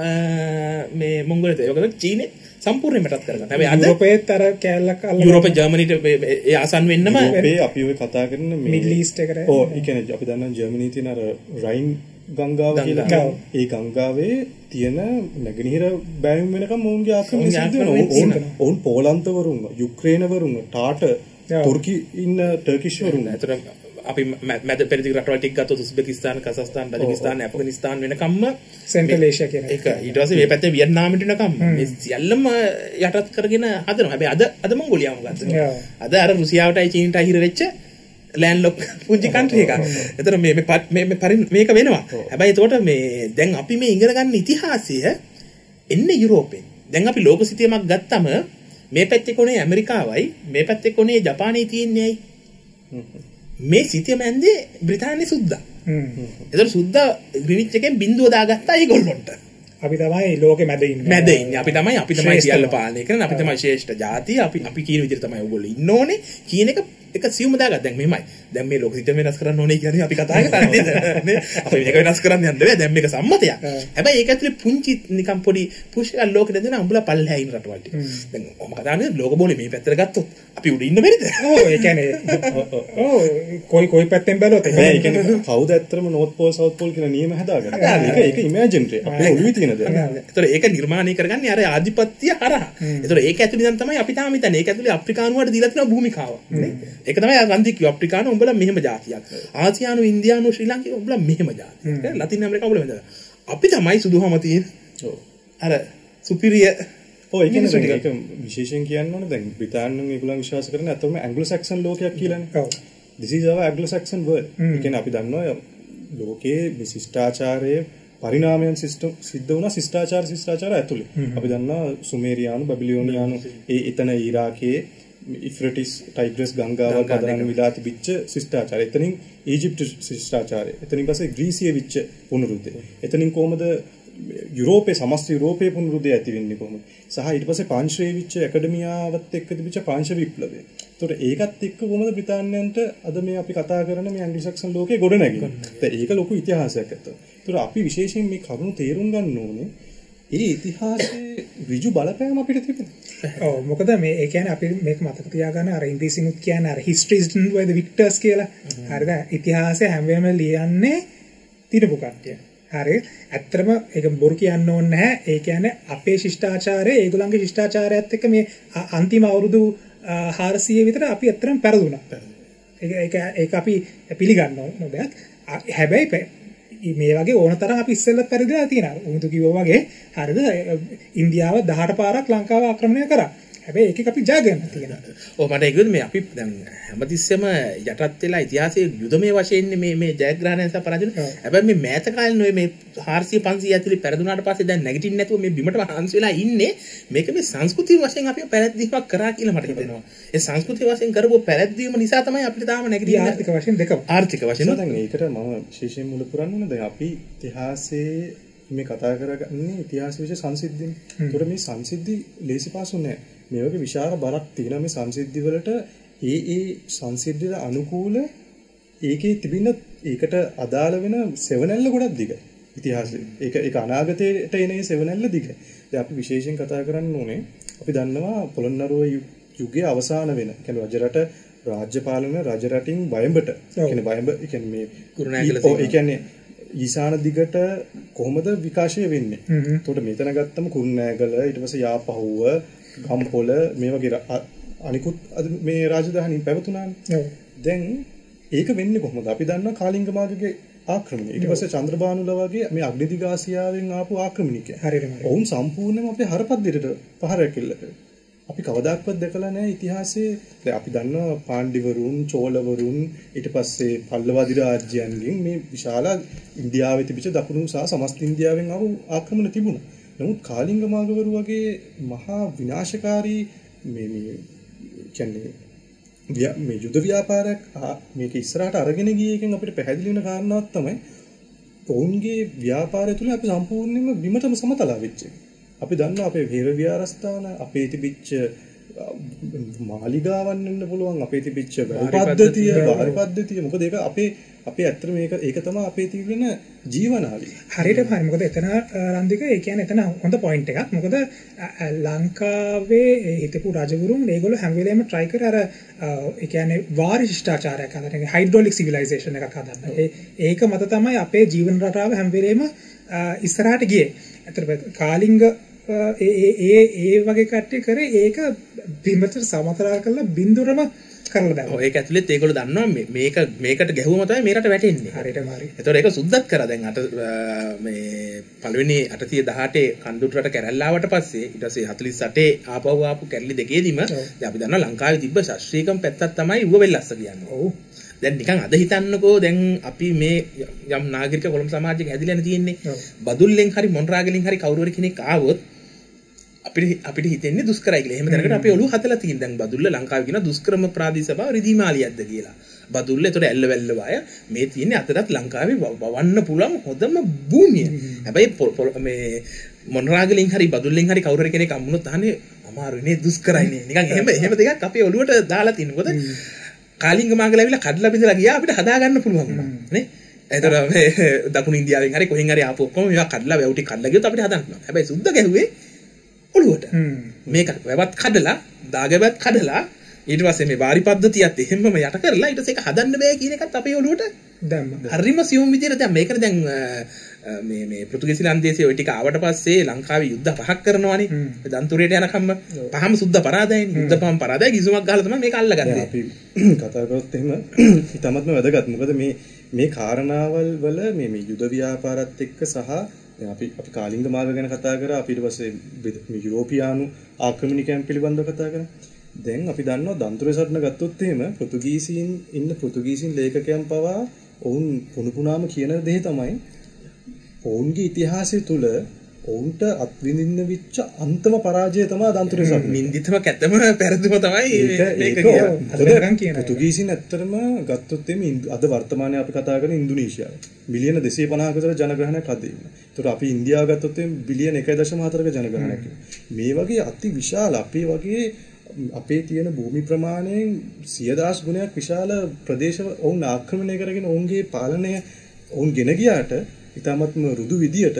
මේ මොන්ගෝලියාව. ඒකද චීනේ සම්පූර්ණයෙන් යටත් කරගන්න. හැබැයි අද යුරෝපයේත් අර කැලලක් අල්ලලා යුරෝපේ ජර්මනිට ඒ ආසන් වෙන්නම යුරෝපේ අපි ඔය කතා කරන මේ මිඩල් ඊස්ට් එකට. ඔව් ඒ කියන්නේ අපි දන්නා ජර්මනියේ තියෙන අර රයින් ගංගාව කියලා ඒ ගංගාවේ තියෙන නැගෙනහිර බැවීම් වෙනකම් මොවුන්ගේ ආක්‍රමණය සිද්ධ වෙනවා. ඔවුන් පෝලන්තවරුන්, යුක්‍රේනවරුන්, ටාට, තුර්කි ඉන්න ටර්කිෂ් වරුන්. ඒතර අපි මැද පෙරදිග රටවල් ටික ගත්තොත් උස්බෙකිස්තාන, කසාස්තාන්, රජිනිස්තාන, ඇෆ්ගනිස්තාන වෙනකම්ම සෙන්ට්‍රල් ඒෂියා කියන එක. ඊට පස්සේ මේ පැත්තේ වියට්නාමෙට වෙනකම් මේ සියල්ලම යටත් කරගෙන හදනවා. හැබැයි අද අද මොන්ගෝලියාව ගත්තා. අද අර රුසියාවටයි චීනටයි හිර වෙච්ච ලෑන්ඩ් ලොක් පුංචි කන්ට්‍රි එකක්. ඒතර මේ මේ මේක වෙනවා. හැබැයි එතකොට මේ දැන් අපි මේ ඉගෙන ගන්න ඉතිහාසය එන්නේ යුරෝපෙන්. දැන් අපි ලෝක සිතියමක් ගත්තම මේ පැත්තේ කොනේ ඇමරිකාවයි මේ පැත්තේ කොනේ ජපානයේ තියෙන්නේ ඇයි? මේ සිතියම ඇන්දේ බ්‍රිතාන්‍ය සුද්දා. හ්ම්. ඒතර සුද්දා ග්‍රීනිච් එකෙන් බිඳුව දාගත්තා ඒගොල්ලොන්ට. අපි තමයි ලෝකෙ මැද ඉන්නේ. මැද ඉන්නේ. අපි තමයි අපි තමයි සියල්ල පාලනය කරන. අපි තමයි ශ්‍රේෂ්ඨ ජාතිය. අපි අපි කියන විදිහට තමයි ඕගොල්ලෝ ඉන්න ඕනේ. කියන එක එක සියුම දාගත්තා. දැන් මෙහෙමයි. දැන් මේ ලෝක සිතම වෙනස් කරන්න ඕනේ කියන්නේ අපි කතා කරන්නේ නේද? අපි මේක වෙනස් කරන්න යන්න බෑ. දැන් මේක සම්මතයක්. හැබැයි ඒක ඇතුලේ පුංචි නිකන් පොඩි පුෂ් එකක් ලෝකෙට දෙන උඹලා පල්ලෙහා ඉන්න රටවල් ටික. දැන් ඔම කතා කරන්නේ ලෝක බෝලේ මේ පැත්තට ගත්තොත් අපි උඩ ඉන්න බැරිද? ඔව් ඒ කියන්නේ ඔව් කොයි කොයි පැත්තෙන් බැලුවොත් ඒ කියන්නේ කවුද ඇත්තටම නෝත් පෝල් සවුත් පෝල් කියන නියම හදාගන්නේ. ඒක ඒක ඉමේජිනරි. අපේ ඔළුවේ තියෙන දෙයක්. ඒතර ඒක නිර්මාණය කරගන්නේ අර ආධිපත්‍ය හරහා. ඒතර ඒක ඇතුලේ දැන් තමයි අපි තාම හිතන්නේ. ඒක ඇතුලේ අප්‍රිකානුවට දීලා තියෙන භූමිකාව. ඒක තමයි අන්ති කිව්ව අප්‍රිකානු උඹලා මෙහෙම ජාතියක්. ආසියානු, ඉන්දියානු, ශ්‍රී ලංකාව උඹලා මෙහෙම ජාතියක්. ලතින් ඇමරිකාව උඹලා මෙතන. අපි තමයි සුදුහම තියෙන. ඔව්. අර සුපිරිය ඔව් ඒ කියන්නේ ඒක විශේෂයෙන් කියන්න ඕනේ දැන් බ්‍රිතාන්‍යන් ඒගොල්ලන් විශ්වාස කරන්නේ අතම ඇන්ග්ලෝ සැක්සන් ලෝකයක් කියලානේ. ඔව්. This is our Anglo Saxon world. ඒ කියන්නේ අපි දන්නවා ලෝකයේ විශිෂ්ටාචාරයේ පරිණාමයන් සිස්ටම් සිද්ධ වුණා ශිෂ්ටාචාර ශිෂ්ටාචාර ඇතුලේ. අපි දන්නවා සුමේරියානු, බැබිලෝනියානු ඒ එතන ඉරාකයේ ඉෆ්‍රටිස් ටයිග්‍රස් ගංගාව පදනම් විලා තිබිච්ච ශිෂ්ටාචාරය. එතනින් ඊජිප්තු ශිෂ්ටාචාරය. එතනින් පස්සේ ග්‍රීසිය විච්ච පුනරුද්ධය. එතනින් කොහමද යුරෝපයේ සමස්ත යුරෝපයේ පුනරුද්ධය ඇති වෙන්නේ කොහොමද? සහ ඊට පස්සේ පාංශ්‍රේ විච්ච ඇකඩමියාවත් එක්ක තිබිච්ච පාංශ විප්ලවය. ඒතකොට ඒකත් එක්ක කොහොමද බ්‍රිතාන්‍යයන්ට අද මේ අපි කතා කරන මේ ඇන්ග්ලෝ සැක්සන් ලෝකේ ගොඩ නැගෙන්නේ. දැන් ඒක ලොකු ඉතිහාසයක් ඇත්ත. ඒතකොට අපි විශේෂයෙන් මේ කරුණු තේරුම් ගන්න ඕනේ. ඒ ඉතිහාසයේ ඍජු බලපෑම අපිට තිබෙනවා. ඔව් මොකද මේ ඒ කියන්නේ අපි මේක මතක තියාගන්න අර ඉංග්‍රීසිනුත් කියන්නේ අර history is written by the victors කියලා. හරිද? ඉතිහාසය හැම වෙලේම ලියන්නේ දිනපු කට්ටිය. හරි. ඇත්තටම ඒක බොරු කියන්න ඕනේ නැහැ. ඒ කියන්නේ අපේ ශිෂ්ටාචාරය ඒගොල්ලන්ගේ ශිෂ්ටාචාරයත් එක්ක මේ අන්තිම අවුරුදු හාරසිය විතර අපි ඇත්තටම පෙරදුනා. ඒක ඒක ඒක අපි පිළිගන්න ඕන දෙයක්. හැබැයි මේ වගේ ඕන තරම් අපි ඉස්සෙල්ලත් පෙරදලා තියෙනවා. උන්තු කිව්වා වගේ හරිද? ඉන්දියාව දහඅට පාරක් ලංකාව ආක්‍රමණය කරා. හැබැයි ඒකක අපි ජයගන්න තියෙනවා. ඔව් මට ඒකද මේ අපි දැන් හැමතිස්සෙම යටත් වෙලා ඉතිහාසයේ යුදමේ වශයෙන් මේ මේ ජයග්‍රහණය සහ පරාජය. හැබැයි මේ මෑත කාලේ මේ හාරසිය පන්සිය ඇතුලේ පෙරදුනාට පස්සේ දැන් නැගිටින්න නැතුව මේ බිමට හාන්සි වෙලා ඉන්නේ. මේක මේ සංස්කෘතිය වශයෙන් අපි පැරැද්දීමක් කරා කියලා මට හිතෙනවා. ඒ සංස්කෘතිය වශයෙන් කරපු පැරැද්දීම නිසා තමයි අපිට තාම නැගිටින්න ආර්ථික වශයෙන් දෙකම. ආර්ථික වශයෙන් දැන් ඒකට මම විශේෂයෙන් මුල පුරන්නේ දැන් අපි ඉතිහාසයේ මේ කතා කරගන්නේ ඉතිහාස විශේෂ සංසිද්ධිනේ. ඒතර මේ සංසිද්ධි ලේසි පාසු නෑ. මේ වගේ විශාල බලක් තියෙන මේ සංසිද්ධි වලට ඒ ඒ සංසිද්ධියට අනුකූල ඒකේ තිබෙන ඒකට අදාළ වෙන සෙවණැල්ල ගොඩක් දිගයි ඉතිහාසයේ. ඒක ඒක අනාගතයට එන ඒ සෙවණැල්ල දිගයි. දැන් අපි විශේෂයෙන් කතා කරන්න ඕනේ අපි දන්නවා පොළොන්නරුව යුගයේ අවසාන වෙන. කියන්නේ රජරට රාජ්‍ය පාලන රජරටින් බයඹට. කියන්නේ බයඹ කියන්නේ මේ කුරුණෑගල ඒ කියන්නේ ඊසාන දිගට කොහොමද විකාශය වෙන්නේ? එතකොට මෙතන ගත්තම කුරුණෑගල ඊට පස්සේ යාපහුව ගම්පොළ මේ වගේ අනිකුත් මේ රාජධානීන් පැවතුනානේ. දැන් ඒක වෙන්නේ කොහොමද? අපි දන්නවා කාලිංග මාර්ගයේ ආක්‍රමණය. ඊට පස්සේ චන්ද්‍රබානුල වගේ මේ අග්නිදිග ආසියාවෙන් ආපු ආක්‍රමණිකය. හරියටම. ඔවුන් සම්පූර්ණයෙන්ම අපේ හරපද්ධතියට පහරක් කෙල්ලක. අපි කවදාක්වත් දැකලා නැහැ ඉතිහාසයේ. දැන් අපි දන්නවා පාණ්ඩිවරුන්, චෝලවරුන් ඊට පස්සේ පල්ලවාදි රාජ්‍යයන්ගෙන් මේ විශාල ඉන්දියාවේ තිබිච්ච දකුණු සහ සමස්ත ඉන්දියාවෙන් ආපු ආක්‍රමණ තිබුණා. නමුත් කාලිංග මාගවරු වගේ මහා විනාශකාරී මේ මේ කියන්නේ මේ යුද ව්‍යාපාරයක් මේක ඉස්සරහට අරගෙන ගිය එකෙන් අපිට පැහැදිලි වෙන කාරණාවක් තමයි ඔවුන්ගේ ව්‍යාපාරය තුළ අපි සම්පූර්ණයෙන්ම බිමටම සමතලා වෙච්ච එක. අපි දන්නවා අපේ වේර විහාරස්ථාන අපේ තිබිච්ච මාලිගාවන් වෙන්න පුළුවන් අපේ තිබිච්ච පද්ධතිය වාරි පද්ධතිය මොකද ඒක අපේ අපේ ඇත්තට මේක ඒක තමයි අපේ තියෙන ජීවනාලි. හරියට හරි. මොකද එතන රන්දික ඒ කියන්නේ එතන හොඳ පොයින්ට් එකක්. මොකද ලංකාවේ හිටපු රජවරුන් මේගොල්ලෝ හැම වෙලේම try කර අර ඒ කියන්නේ වාරි ශිෂ්ටාචාරයක් හදන්න. හයිඩ්‍රොලික් සිවිලයිසේෂන් එකක් හදන්න. ඒ ඒක මත තමයි අපේ ජීවන රටාව හැම වෙලේම ඉස්සරහට ගියේ. ඇත්තට කාලිංග ඒ ඒ ඒ වගේ කට්ටිය කරේ ඒක බිමට සමතරා කරලා බින්දුරම කරලා දානවා. ඔව් ඒක ඇතුළෙත් ඒගොල්ලෝ දන්නවා මේක මේකට ගැහුවම තමයි මේකට වැටෙන්නේ. හරියටම හරි. ඒතකොට ඒක සුද්ධත් කරා දැන් අට මේ පළවෙනි අටසිය දහඅටේ කන්දුටරට කැරැල්ල ආවට පස්සේ ඊට පස්සේ හතළිස් අටේ ආපහු ආපු කැරලි දෙකේදීම දැන් අපි දන්නවා ලංකාවේ තිබ්බ ශාස්ත්‍රීයකම් පැත්තක් තමයි ඌව වෙල්ලස්ස කියන්නේ. ඔව්. දැන් නිකන් අද හිතන්නකෝ දැන් අපි මේ යම් නාගරික කොළඹ සමාජයක හැදිලානේ තියෙන්නේ. බදුල්ලෙන් හරි මොණරාගලෙන් හරි කවුරු හරි කෙනෙක් ආවොත් අපිට අපිට හිතෙන්නේ දුෂ්කරයි කියලා. එහෙම දැනකට අපේ ඔළුව හදලා තියෙන. දැන් බදුල්ල ලංකාවේ කියන දුෂ්කරම ප්‍රාදේශීය සභාව රිදීමාලියක්ද කියලා. බදුල්ල ඒතර ඇල්ල වැල්ල වාය මේ තියෙන්නේ අතටත් ලංකාවේ වවන්න පුළුවන් හොඳම භූමිය. හැබැයි මේ මොණරාගලෙන් හරි බදුල්ලෙන් හරි කවුරු හරි කෙනෙක් අම්මුණොත් අහන්නේ අමාරුනේ දුෂ්කරයිනේ. නිකන් එහෙම එහෙම දෙයක් අපේ ඔළුවට දාලා තියෙන. මොකද කාලිංග මාගල ඇවිල්ලා කඩලා බිඳලා ගියා අපිට හදා ගන්න පුළුවන් වුණා නේ. ඒතර මේ දකුණු ඉන්දියාවෙන් හරි කොහෙන් හරි ආපු ඔක්කොම මේවා කඩලා වැවුටි කඩලා ගියොත් අපිට හදන්න පුළුවන්. හැබැයි සුද්ධ ගැහුවේ ඔළුවට. මේක වැවත් කඩලා දාගැබත් කඩලා ඊට පස්සේ මේ වාරි පද්ධතියත් එහෙමම යට කරලා ඊට පස්සේ ඒක හදන්න බෑ කියන එකත් අපේ ඔළුවට දැම්මා. හරිම සියුම් විදියට දැන් මේකට දැන් මේ මේ පෘතුගීසි ලන්දේසිය ওই ටික ආවට පස්සේ ලංකාවේ යුද්ධ පහක් කරනවානේ. දන්තුරේට යනකම්ම පහම සුද්ධ පරාදයිනේ. යුද්ධ පහම පරාදයි කිසිමක් ගහලා තමයි මේක අල්ලගත්තේ. අපි කතා කරොත් එහෙම ඉතාමත්ම වැදගත්. මොකද මේ මේ කාරණාවල් වල මේ මේ යුද ව්‍යාපාරات එක්ක සහ අපි අපි කාලිංග මාර්ග ගැන කතා කරා. අපි ඊට පස්සේ මේ යුරෝපියානු ආක්‍රමණිකයන් පිළිබඳව කතා කරා. දැන් අපි දන්නවා දන්තුරේ සටන ගත්තොත් එහෙම පෘතුගීසීන් ඉන්න පෘතුගීසීන් ලේඛකයන් පවා ඔවුන් පුනුපුනාම කියන දේ තමයි ඔවුන්ගේ ඉතිහාසය තුල ඔවුන්ට අත්විඳින්න වෙච්ච අන්තම පරාජය තමයි දන්තුරේ සටන. නින්දිතම කැතම පෙරදුම තමයි මේක කියන්නේ. පෘතුගීසීන් ඇත්තටම ගත්තොත් එimhe අද වර්තමානයේ අපි කතා කරන ඉන්දුනීසියාව මිලියන දෙසිය පනහක විතර ජනගහනයක් අද ඉන්නවා. ඒතකොට අපි ඉන්දියාව ගත්තොත් එimhe බිලියන එකයි දශම හතරක ජනගහනයක්. මේ වගේ අති විශාල අපේ වගේ අපේ තියෙන භූමි ප්‍රමාණයෙන් සියදාස් ගුණයක් විශාල ප්‍රදේශ ඔවුන් ආක්‍රමණය කරගෙන ඔවුන්ගේ පාලනය ඔවුන් ගෙන ගියාට ඉතාමත්ම රුදු විදියට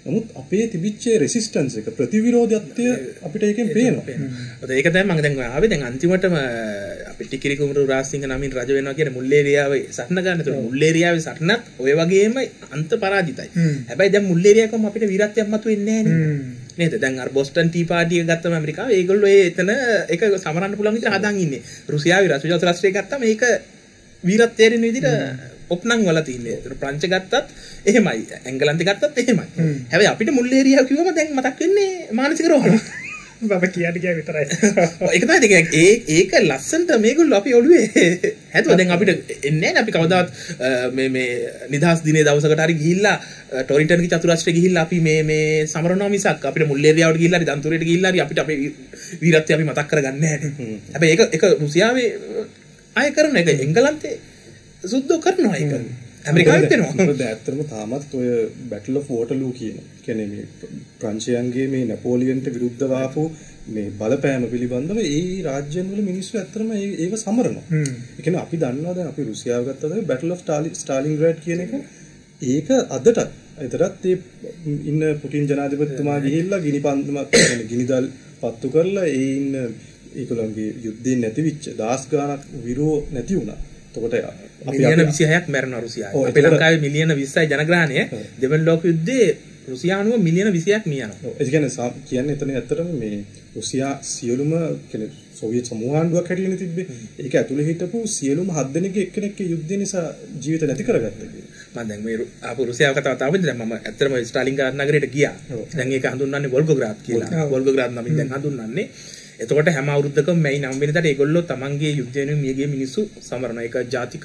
නමුත් අපේ තිබිච්ච රෙසිස්ටන්ස් එක ප්‍රතිවිරෝධයත්වය අපිට ඒකෙන් පේනවා. ඒක තමයි මම දැන් ආවේ දැන් අන්තිමටම අපි ටිකිරි කුමරු රාජසිංහ නමින් රජ වෙනවා කියන මුල්ලේරියාවේ සටන ගන්න. ඒක මුල්ලේරියාවේ සටනත් ඔය වගේම අන්ත පරාජිතයි. හැබැයි දැන් මුල්ලේරියාව කොහොම අපිට වීරත්වයක් මතුවෙන්නේ නැහැ නේ. නේද? දැන් අර බොස්ටන් ටී පාර්ටි එක ගත්තම ඇමරිකාව ඒගොල්ලෝ ඒ එතන ඒක සමරන්න පුළුවන් විදිහට හදාන් ඉන්නේ. රුසියාවේ රාජ්‍ය රාෂ්ට්‍රය ගත්තම ඒක වීරත්වයෙන් විදිහට ඔප්නං වල තියෙන්නේ. ඒතර ප්‍රංච ගත්තත් එහෙමයි. එංගලන්තේ ගත්තත් එහෙමයි. හැබැයි අපිට මුල්ලේරියාව කිව්වම දැන් මතක් වෙන්නේ මානසික රෝහල. බබ කියන්නේ කිය විතරයි. ඒක තමයි ඒ ඒක ලස්සනට මේගොල්ලෝ අපි ඔළුවේ හැදුවා. දැන් අපිට එන්නේ නැහැ අපි කවදාවත් මේ මේ නිදහස් දිනේ දවසකට හරි ගිහිල්ලා ටොරින්ටන් කි චතුරාස්ත්‍රය ගිහිල්ලා අපි මේ මේ සමරනවා මිසක් අපිට මුල්ලේරියාවට ගිහිල්ලා හරි දන්තුරේට ගිහිල්ලා හරි අපිට අපේ වීරත්වය අපි මතක් කරගන්නේ නැහැ. හැබැයි ඒක ඒක රුසියාවේ ආය කරන එක එංගලන්තේ සුද්ධෝ කරනවා ඒක. ඇමරිකාවෙත් වෙනවා. මොකද ඇත්තටම තාමත් ඔය බැටල් ඔෆ් වෝටර්ලූ කියන කියන්නේ මේ ප්‍රංශයන්ගේ මේ නැපෝලියන්ට විරුද්ධව ආපු මේ බලපෑම පිළිබඳව ඒ රාජ්‍යයන් වල මිනිස්සු ඇත්තටම ඒව සමරනවා. ඒ කියන්නේ අපි දන්නවා දැන් අපි රුසියාව ගත්තද බැටල් ඔෆ් ස්ටාලින්ග්‍රෑඩ් කියන එක ඒක අදටත් ඒතරත් ඒ ඉන්න පුටින් ජනාධිපතිතුමා ගිහිල්ලා ගිනි පන්දමක් කියන්නේ ගිනිදල් පත්තු කරලා ඒ ඉන්න ඒගොල්ලන්ගේ යුද්ධයෙන් නැතිවිච්ච දහස් ගාණක් විරෝ නැති වුණා. එතකොට මිලියන විසිහයක් මැරෙනවා රුසියාවේ. අපේ ලංකාවේ මිලියන විස්සයි ජනග්‍රහණය. දෙවන ලෝක යුද්ධයේ රුසියානුව මිලියන විසිහයක් මියනවා. ඔව් ඒ කියන්නේ කියන්නේ එතන ඇත්තටම මේ රුසියා සියලුම කියන්නේ සෝවියට් සමූහාණ්ඩුවක් හැටියට තිබ්බේ. ඒක ඇතුලේ හිටපු සියලුම හත් දෙනෙක්ගේ එක්කෙනෙක්ගේ යුද්ධය නිසා ජීවිත නැති කරගත්තා කියලා. මම දැන් මේ ආපු රුසියාව කතාව තාම දැන් මම ඇත්තටම ස්ටාලින්ග්‍රාඩ් නගරයට ගියා. දැන් ඒක හඳුන්වන්නේ වෝල්ගෝග්‍රාඩ් කියලා. වෝල්ගෝග්‍රාඩ් නමින් දැන් හඳුන්වන්නේ. එතකොට හැම අවුරුද්දකම මේ නව වෙනිදාට ඒගොල්ලෝ තමන්ගේ යුද්ධ වෙනුවෙන් මියගිය මිනිස්සු සමරනවා. ඒක ජාතික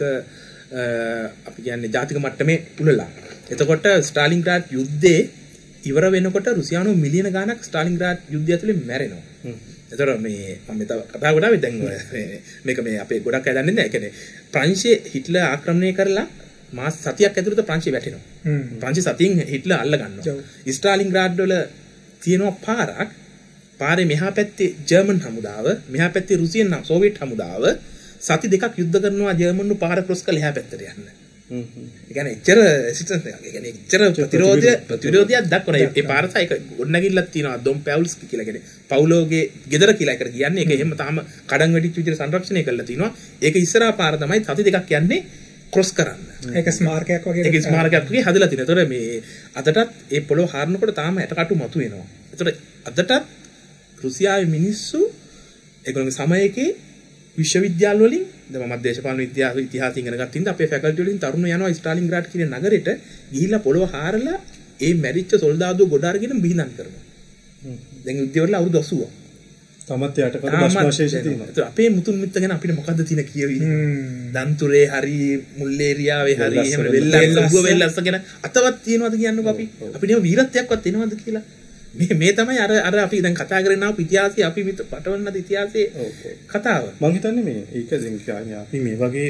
අපි කියන්නේ ජාතික මට්ටමේ උළලා. එතකොට ස්ටාලින්ග්‍රාඩ් යුද්ධේ ඉවර වෙනකොට රුසියානු මිලියන ගාණක් ස්ටාලින්ග්‍රාඩ් යුද්ධය ඇතුලේ මැරෙනවා. එතකොට මේ මම මෙතන කතා කරා දැන් මේක මේ අපේ ගොඩක් අය දන්නේ නැහැ. ඒ කියන්නේ ප්‍රංශයේ හිට්ලර් ආක්‍රමණය කරලා මාස සතියක් ඇතුළත ප්‍රංශය වැටෙනවා. ප්‍රංශය සතියෙන් හිට්ලර් අල්ල ගන්නවා. ස්ටාලින්ග්‍රාඩ් වල තියෙනවා පාරක්. පාරේ මෙහා පැත්තේ ජර්මන් හමුදාව, මෙහා පැත්තේ රුසියන් සෝවියට් හමුදාව සති දෙකක් යුද්ධ කරනවා ජර්මන්ු පාර ක්‍රොස් කරලා එහා පැත්තට යන්න. හ්ම් හ්ම්. ඒ කියන්නේ එච්චර රෙසිස්ටන්ස් එකක්. ඒ කියන්නේ එච්චර ප්‍රතිරෝධය ප්‍රතිරෝධයක් දක්වන ඒ පාරත ඒක ගොඩනැගිල්ලක් තියෙනවා ඩොම් පැවුල්ස්කි කියලා කියන්නේ. පවුලෝගේ ගෙදර කියලා එකට කියන්නේ. ඒක එහෙම තාම කඩන් වෙඩිච්ච විදිහට සංරක්ෂණය කරලා තිනවා. ඒක ඉස්සරහා පාර තමයි සති දෙකක් යන්නේ ක්‍රොස් කරන්න. ඒක ස්මාරකයක් වගේ. ඒක ස්මාරකයක් වගේ හදලා තිනවා. ඒතර මේ අදටත් ඒ පොළොව හාරනකොට තාම ඇටකටු මතුවෙනවා. ඒතර අදටත් රුසියාවේ මිනිස්සු ඒගොල්ලෝගේ සමයකේ විශ්වවිද්‍යාල වලින් දැන් මම දේශපාලන විද්‍යාව ඉතිහාසය ඉගෙන ගන්න තින්ද අපේ ෆැකල්ටි වලින් තරුණ යනවා ස්ටාලින්ග්‍රාඩ් කියන නගරෙට ගිහිල්ලා පොළොව හාරලා ඒ මැරිච්ච සොල්දාදුව ගොඩ අරගෙන බිහිඳන් කරනවා. දැන් යුද්ධය වල අවුරුදු ඔසුව. තමත් යටකට භස්මාශේෂ තියෙනවා. ඒත් අපේ මුතුන් මිත්ත ගැන අපිට මොකද්ද තියෙන කියවි? දන්තුරේ හරි මුල්ලේරියාවේ හරි එහෙම වෙල්ලස්ස උගුව වෙල්ලස්ස ගැන අතවත් තියනවද කියන්නකෝ අපි. අපිට එහෙම වීරත්වයක්වත් එනවද කියලා. මේ මේ තමයි අර අර අපි දැන් කතා කරගෙන ආපු ඉතිහාසයේ අපි පටවන්නද ඉතිහාසයේ කතාව. මම හිතන්නේ මේ ඒක දැන් කියන්නේ අපි මේ වගේ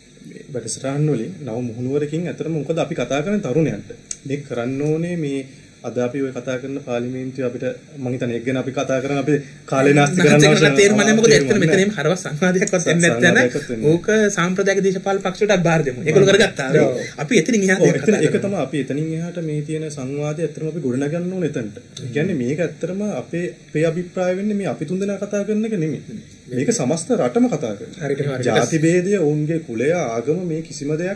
වැඩසටහන් වලින් නව මුහුණුවරකින් අතරම මොකද අපි කතා කරන තරුණයන්ට මේ කරන්න ඕනේ මේ අද අපි ඔය කතා කරන පාර්ලිමේන්තුවේ අපිට මම හිතන්නේ ඒක ගැන අපි කතා කරන අපේ කාලේ නාස්ති කරන්න අවශ්‍ය නැහැ. තේරුම් නැහැ මොකද ඇත්තට මෙතනම හරවත් සංවාදයක්වත් වෙන්නේ නැත්නම් ඕක සාම්ප්‍රදායික දේශපාලන පක්ෂයටත් බාර දෙමු. ඒගොල්ලෝ කරගත්තා. අපි එතනින් එහාට ඒක තමයි ඒක තමයි අපි එතනින් එහාට මේ තියෙන සංවාදය ඇත්තටම අපි ගොඩනගන්න ඕනේ එතනට. ඒ කියන්නේ මේක ඇත්තටම අපේ අපේ අභිප්‍රාය වෙන්නේ මේ අපි තුන්දෙනා කතා කරන එක නෙමෙයි. මේක සමස්ත රටම කතා කරනවා. ජාති භේදය, ඔවුන්ගේ කුලය, ආගම මේ කිසිම දෙයක්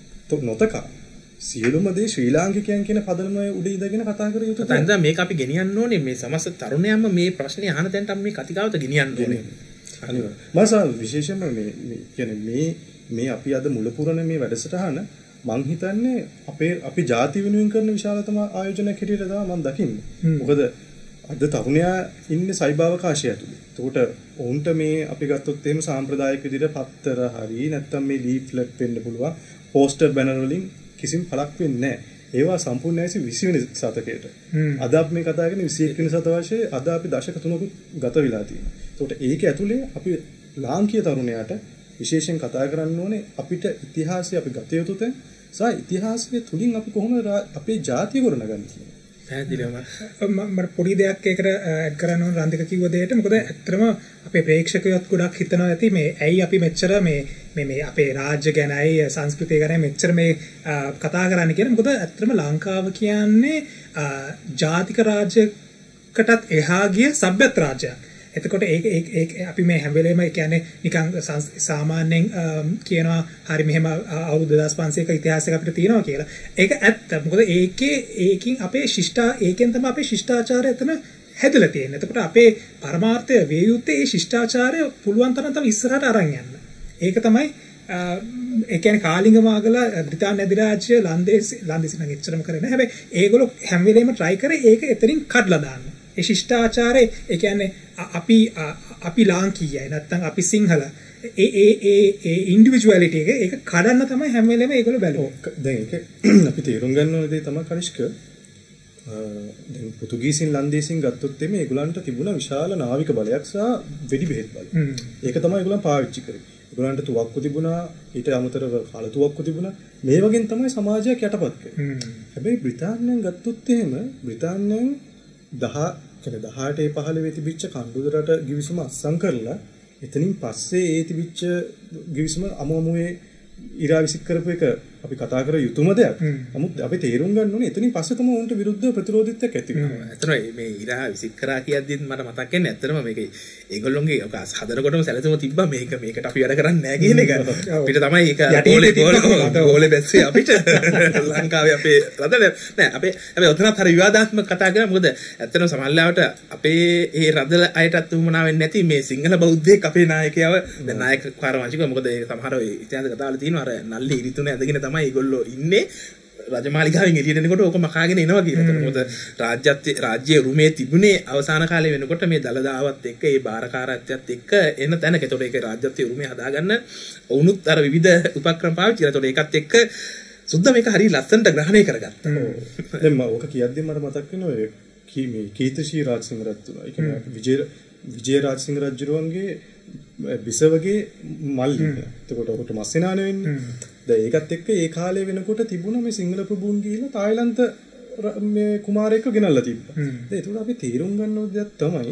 නොතකා සියලුම දේ ශ්‍රී ලාංකිකයන් කියන පදනම උඩ ඉඳගෙන කතා කර යුතු තමයි. දැන් මේක අපි ගෙනියන්න ඕනේ මේ සමස්ත තරුණයන්ම මේ ප්‍රශ්නේ අහන තැනට අපි මේ කතිකාවත ගෙනියන්න ඕනේ. අනිවාර්යයෙන්. මාසා විශේෂයෙන්ම මේ කියන්නේ මේ මේ අපි අද මුල පුරන මේ වැඩසටහන මං හිතන්නේ අපේ අපි ජාති වෙනුවෙන් කරන විශාලතම ආයෝජනයක් හැටියට තමයි මම දකින්නේ. මොකද අද තරුණයා ඉන්නේ සයිබර් අවකාශය ඇතුලේ. එතකොට ඔවුන්ට මේ අපි ගත්තොත් එහෙම සාම්ප්‍රදායික විදිහට පත්තර හරි නැත්නම් මේ ලීෆ්ලට් වෙන්න පුළුවන් පෝස්ටර් බැනර් වලින් කිසිම පළක් වෙන්නේ නැහැ. ඒවා සම්පූර්ණ ඇසි විසි වෙනි සතකයට. අද අපි මේ කතා කරන්නේ විසි එක් වෙනි සතවර්ෂයේ අද අපි දශක තුනකුත් ගත වෙලා තියෙනවා. ඒකට ඒක ඇතුලේ අපි ලාංකීය තරුණයාට විශේෂයෙන් කතා කරන්න ඕනේ අපිට ඉතිහාසය අපි ගත යුතු තැන් සහ ඉතිහාසය තුලින් අපි කොහොමද අපේ ජාතිය ගොඩනගන්නේ කියන්නේ. පැහැදිලිවම මම පොඩි දෙයක් ඒකට ඇඩ් කරන්න ඕන රන්දික කිව්ව දෙයට. මොකද ඇත්තටම අපේ ප්‍රේක්ෂකයොත් ගොඩක් හිතනවා ඇති මේ ඇයි අපි මෙච්චර මේ මේ මේ අපේ රාජ්‍ය ගැනයි සංස්කෘතිය ගැනයි මෙච්චර මේ කතා කරන්නේ කියලා. මොකද ඇත්තටම ලංකාව කියන්නේ ජාතික රාජ්‍යකටත් එහා ගිය සભ્યත් රාජ්‍යයක්. එතකොට ඒක ඒක අපි මේ හැම වෙලේම කියන්නේ නිකන් සාමාන්‍යයෙන් කියනවා හරි මෙහෙම අවුරුදු දෙදාස් පන්සීයක ඉතිහාසයක් අපිට තියෙනවා කියලා. ඒක ඇත්ත. මොකද ඒකේ ඒකින් අපේ ශිෂ්ටා ඒකෙන් තමයි අපේ ශිෂ්ටාචාරය එතන හැදලා තියෙන්නේ. එතකොට අපේ පරමාර්ථය වේ යුත්තේ මේ ශිෂ්ටාචාරය පුළුවන් තරම් තව ඉස්සරහට අරන් යන්න. ඒක තමයි ඒ කියන්නේ කාලිංග මාගල බ්‍රිතාන්‍ය අධිරාජ්‍ය ලන්දේසි ලන්දේසි නම් එච්චරම කරේ නැහැ. හැබැයි ඒගොල්ලෝ හැම වෙලේම try කරේ ඒක එතනින් කඩලා දාන්න. ඒ ශිෂ්ටාචාරය ඒ කියන්නේ අපි අපි ලාංකීයයි නැත්නම් අපි සිංහල ඒ ඒ ඒ ඒ ඉන්ඩිවිජුවැලිටි එක ඒක කඩන්න තමයි හැම වෙලේම ඒගොල්ලෝ බැලුවේ. දැන් ඒක අපි තේරුම් ගන්න ඕන දේ තමයි කනිෂ්ක දැන් පෘතුගීසින් ලන්දේසින් ගත්තොත් එමේ ඒගොල්ලන්ට තිබුණ විශාල නාවික බලයක් සහ වෙඩි බෙහෙත් බලය. ඒක තමයි ඒගොල්ලන් පාවිච්චි කරේ. ඒගොල්ලන්ට තුවක්කු තිබුණා, ඊට අමතරව කල තුවක්කු තිබුණා. මේ වගේ තමයි සමාජයක් යටපත් කරේ. හැබැයි බ්‍රිතාන්‍යයෙන් ගත්තොත් එහෙම බ්‍රිතාන්‍යයෙන් දහ කියන්නේ දහඅට පහළ වෙ තිබිච්ච කණ්ඩුදරට ගිවිසුම අත්සන් කරලා එතනින් පස්සේ ඒ තිබිච්ච ගිවිසුම අමුමුවේ ඉරා විසික් කරපු එක අපි කතා කර යුතුම දෙයක්. නමුත් අපි තේරුම් ගන්න ඕනේ එතනින් පස්සේ තමයි උන්ට විරුද්ධ ප්‍රතිරෝධිතයක් ඇති වෙනවා. ඇත්තටම මේ ඉරා විසික් කරා කියද්දිත් මට මතක් වෙන්නේ ඇත්තටම මේක ඒගොල්ලෝගේ ඔක හදනකොටම සැලසුම තිබ්බා මේක මේකට අපි වැඩ කරන්නේ නැහැ කියන එක. අපිට තමයි ඒක ගෝලේ ගෝලේ ගෝලේ බැස්සේ අපිට ලංකාවේ අපේ රද නෑ අපේ හැබැයි ඔතනත් හරි විවාදාත්මක කතා කරා. මොකද ඇත්තටම සමහරවිට අපේ ඒ රද අයටත් උවමනා වෙන්නේ නැති මේ සිංහල බෞද්ධයෙක් අපේ නායකයව දැන් නායක කාර්යවංශිකව මොකද ඒ සමහර ඉතිහාස කතාවල තියෙනවා අර නල්ලි ඉරිතුනේ ඇදගෙන තමයි ඒගොල්ලෝ ඉන්නේ රජමාලිගාවෙන් එළියට එනකොට ඕක මකාගෙන එනවා කියලා. ඒතර මොකද රාජ්‍යත් රාජ්‍ය රුමේ තිබුණේ අවසාන කාලේ වෙනකොට මේ දලදාවත් එක්ක ඒ බාරකාරත්වයත් එක්ක එන තැනක. ඒතකොට ඒක රාජ්‍යත් රුමේ හදාගන්න වුණුත් අර විවිධ උපක්‍රම පාවිච්චි කරලා. ඒතකොට ඒකත් එක්ක සුද්ධ මේක හරිය ලස්සනට ග්‍රහණය කරගත්තා. දැන් මම ඕක කියද්දි මට මතක් වෙනවා කී මේ කීර්තිශ්‍රී රාජසිංහ රජතුමා. ඒ කියන්නේ විජය විජය රාජසිංහ රජුරුවන්ගේ බිසවගේ මල්ලි. එතකොට ඔහුට මස්සෙනාන වෙන්නේ. දැන් ඒකත් එක්ක ඒ කාලේ වෙනකොට තිබුණ මේ සිංහල ප්‍රභූන් ගිහිල්ලා තායිලන්ත මේ කුමාරයෙක්ව ගෙනල්ලා තිබ්බා. දැන් ඒකට අපි තීරුම් ගන්න ඕන දෙයක් තමයි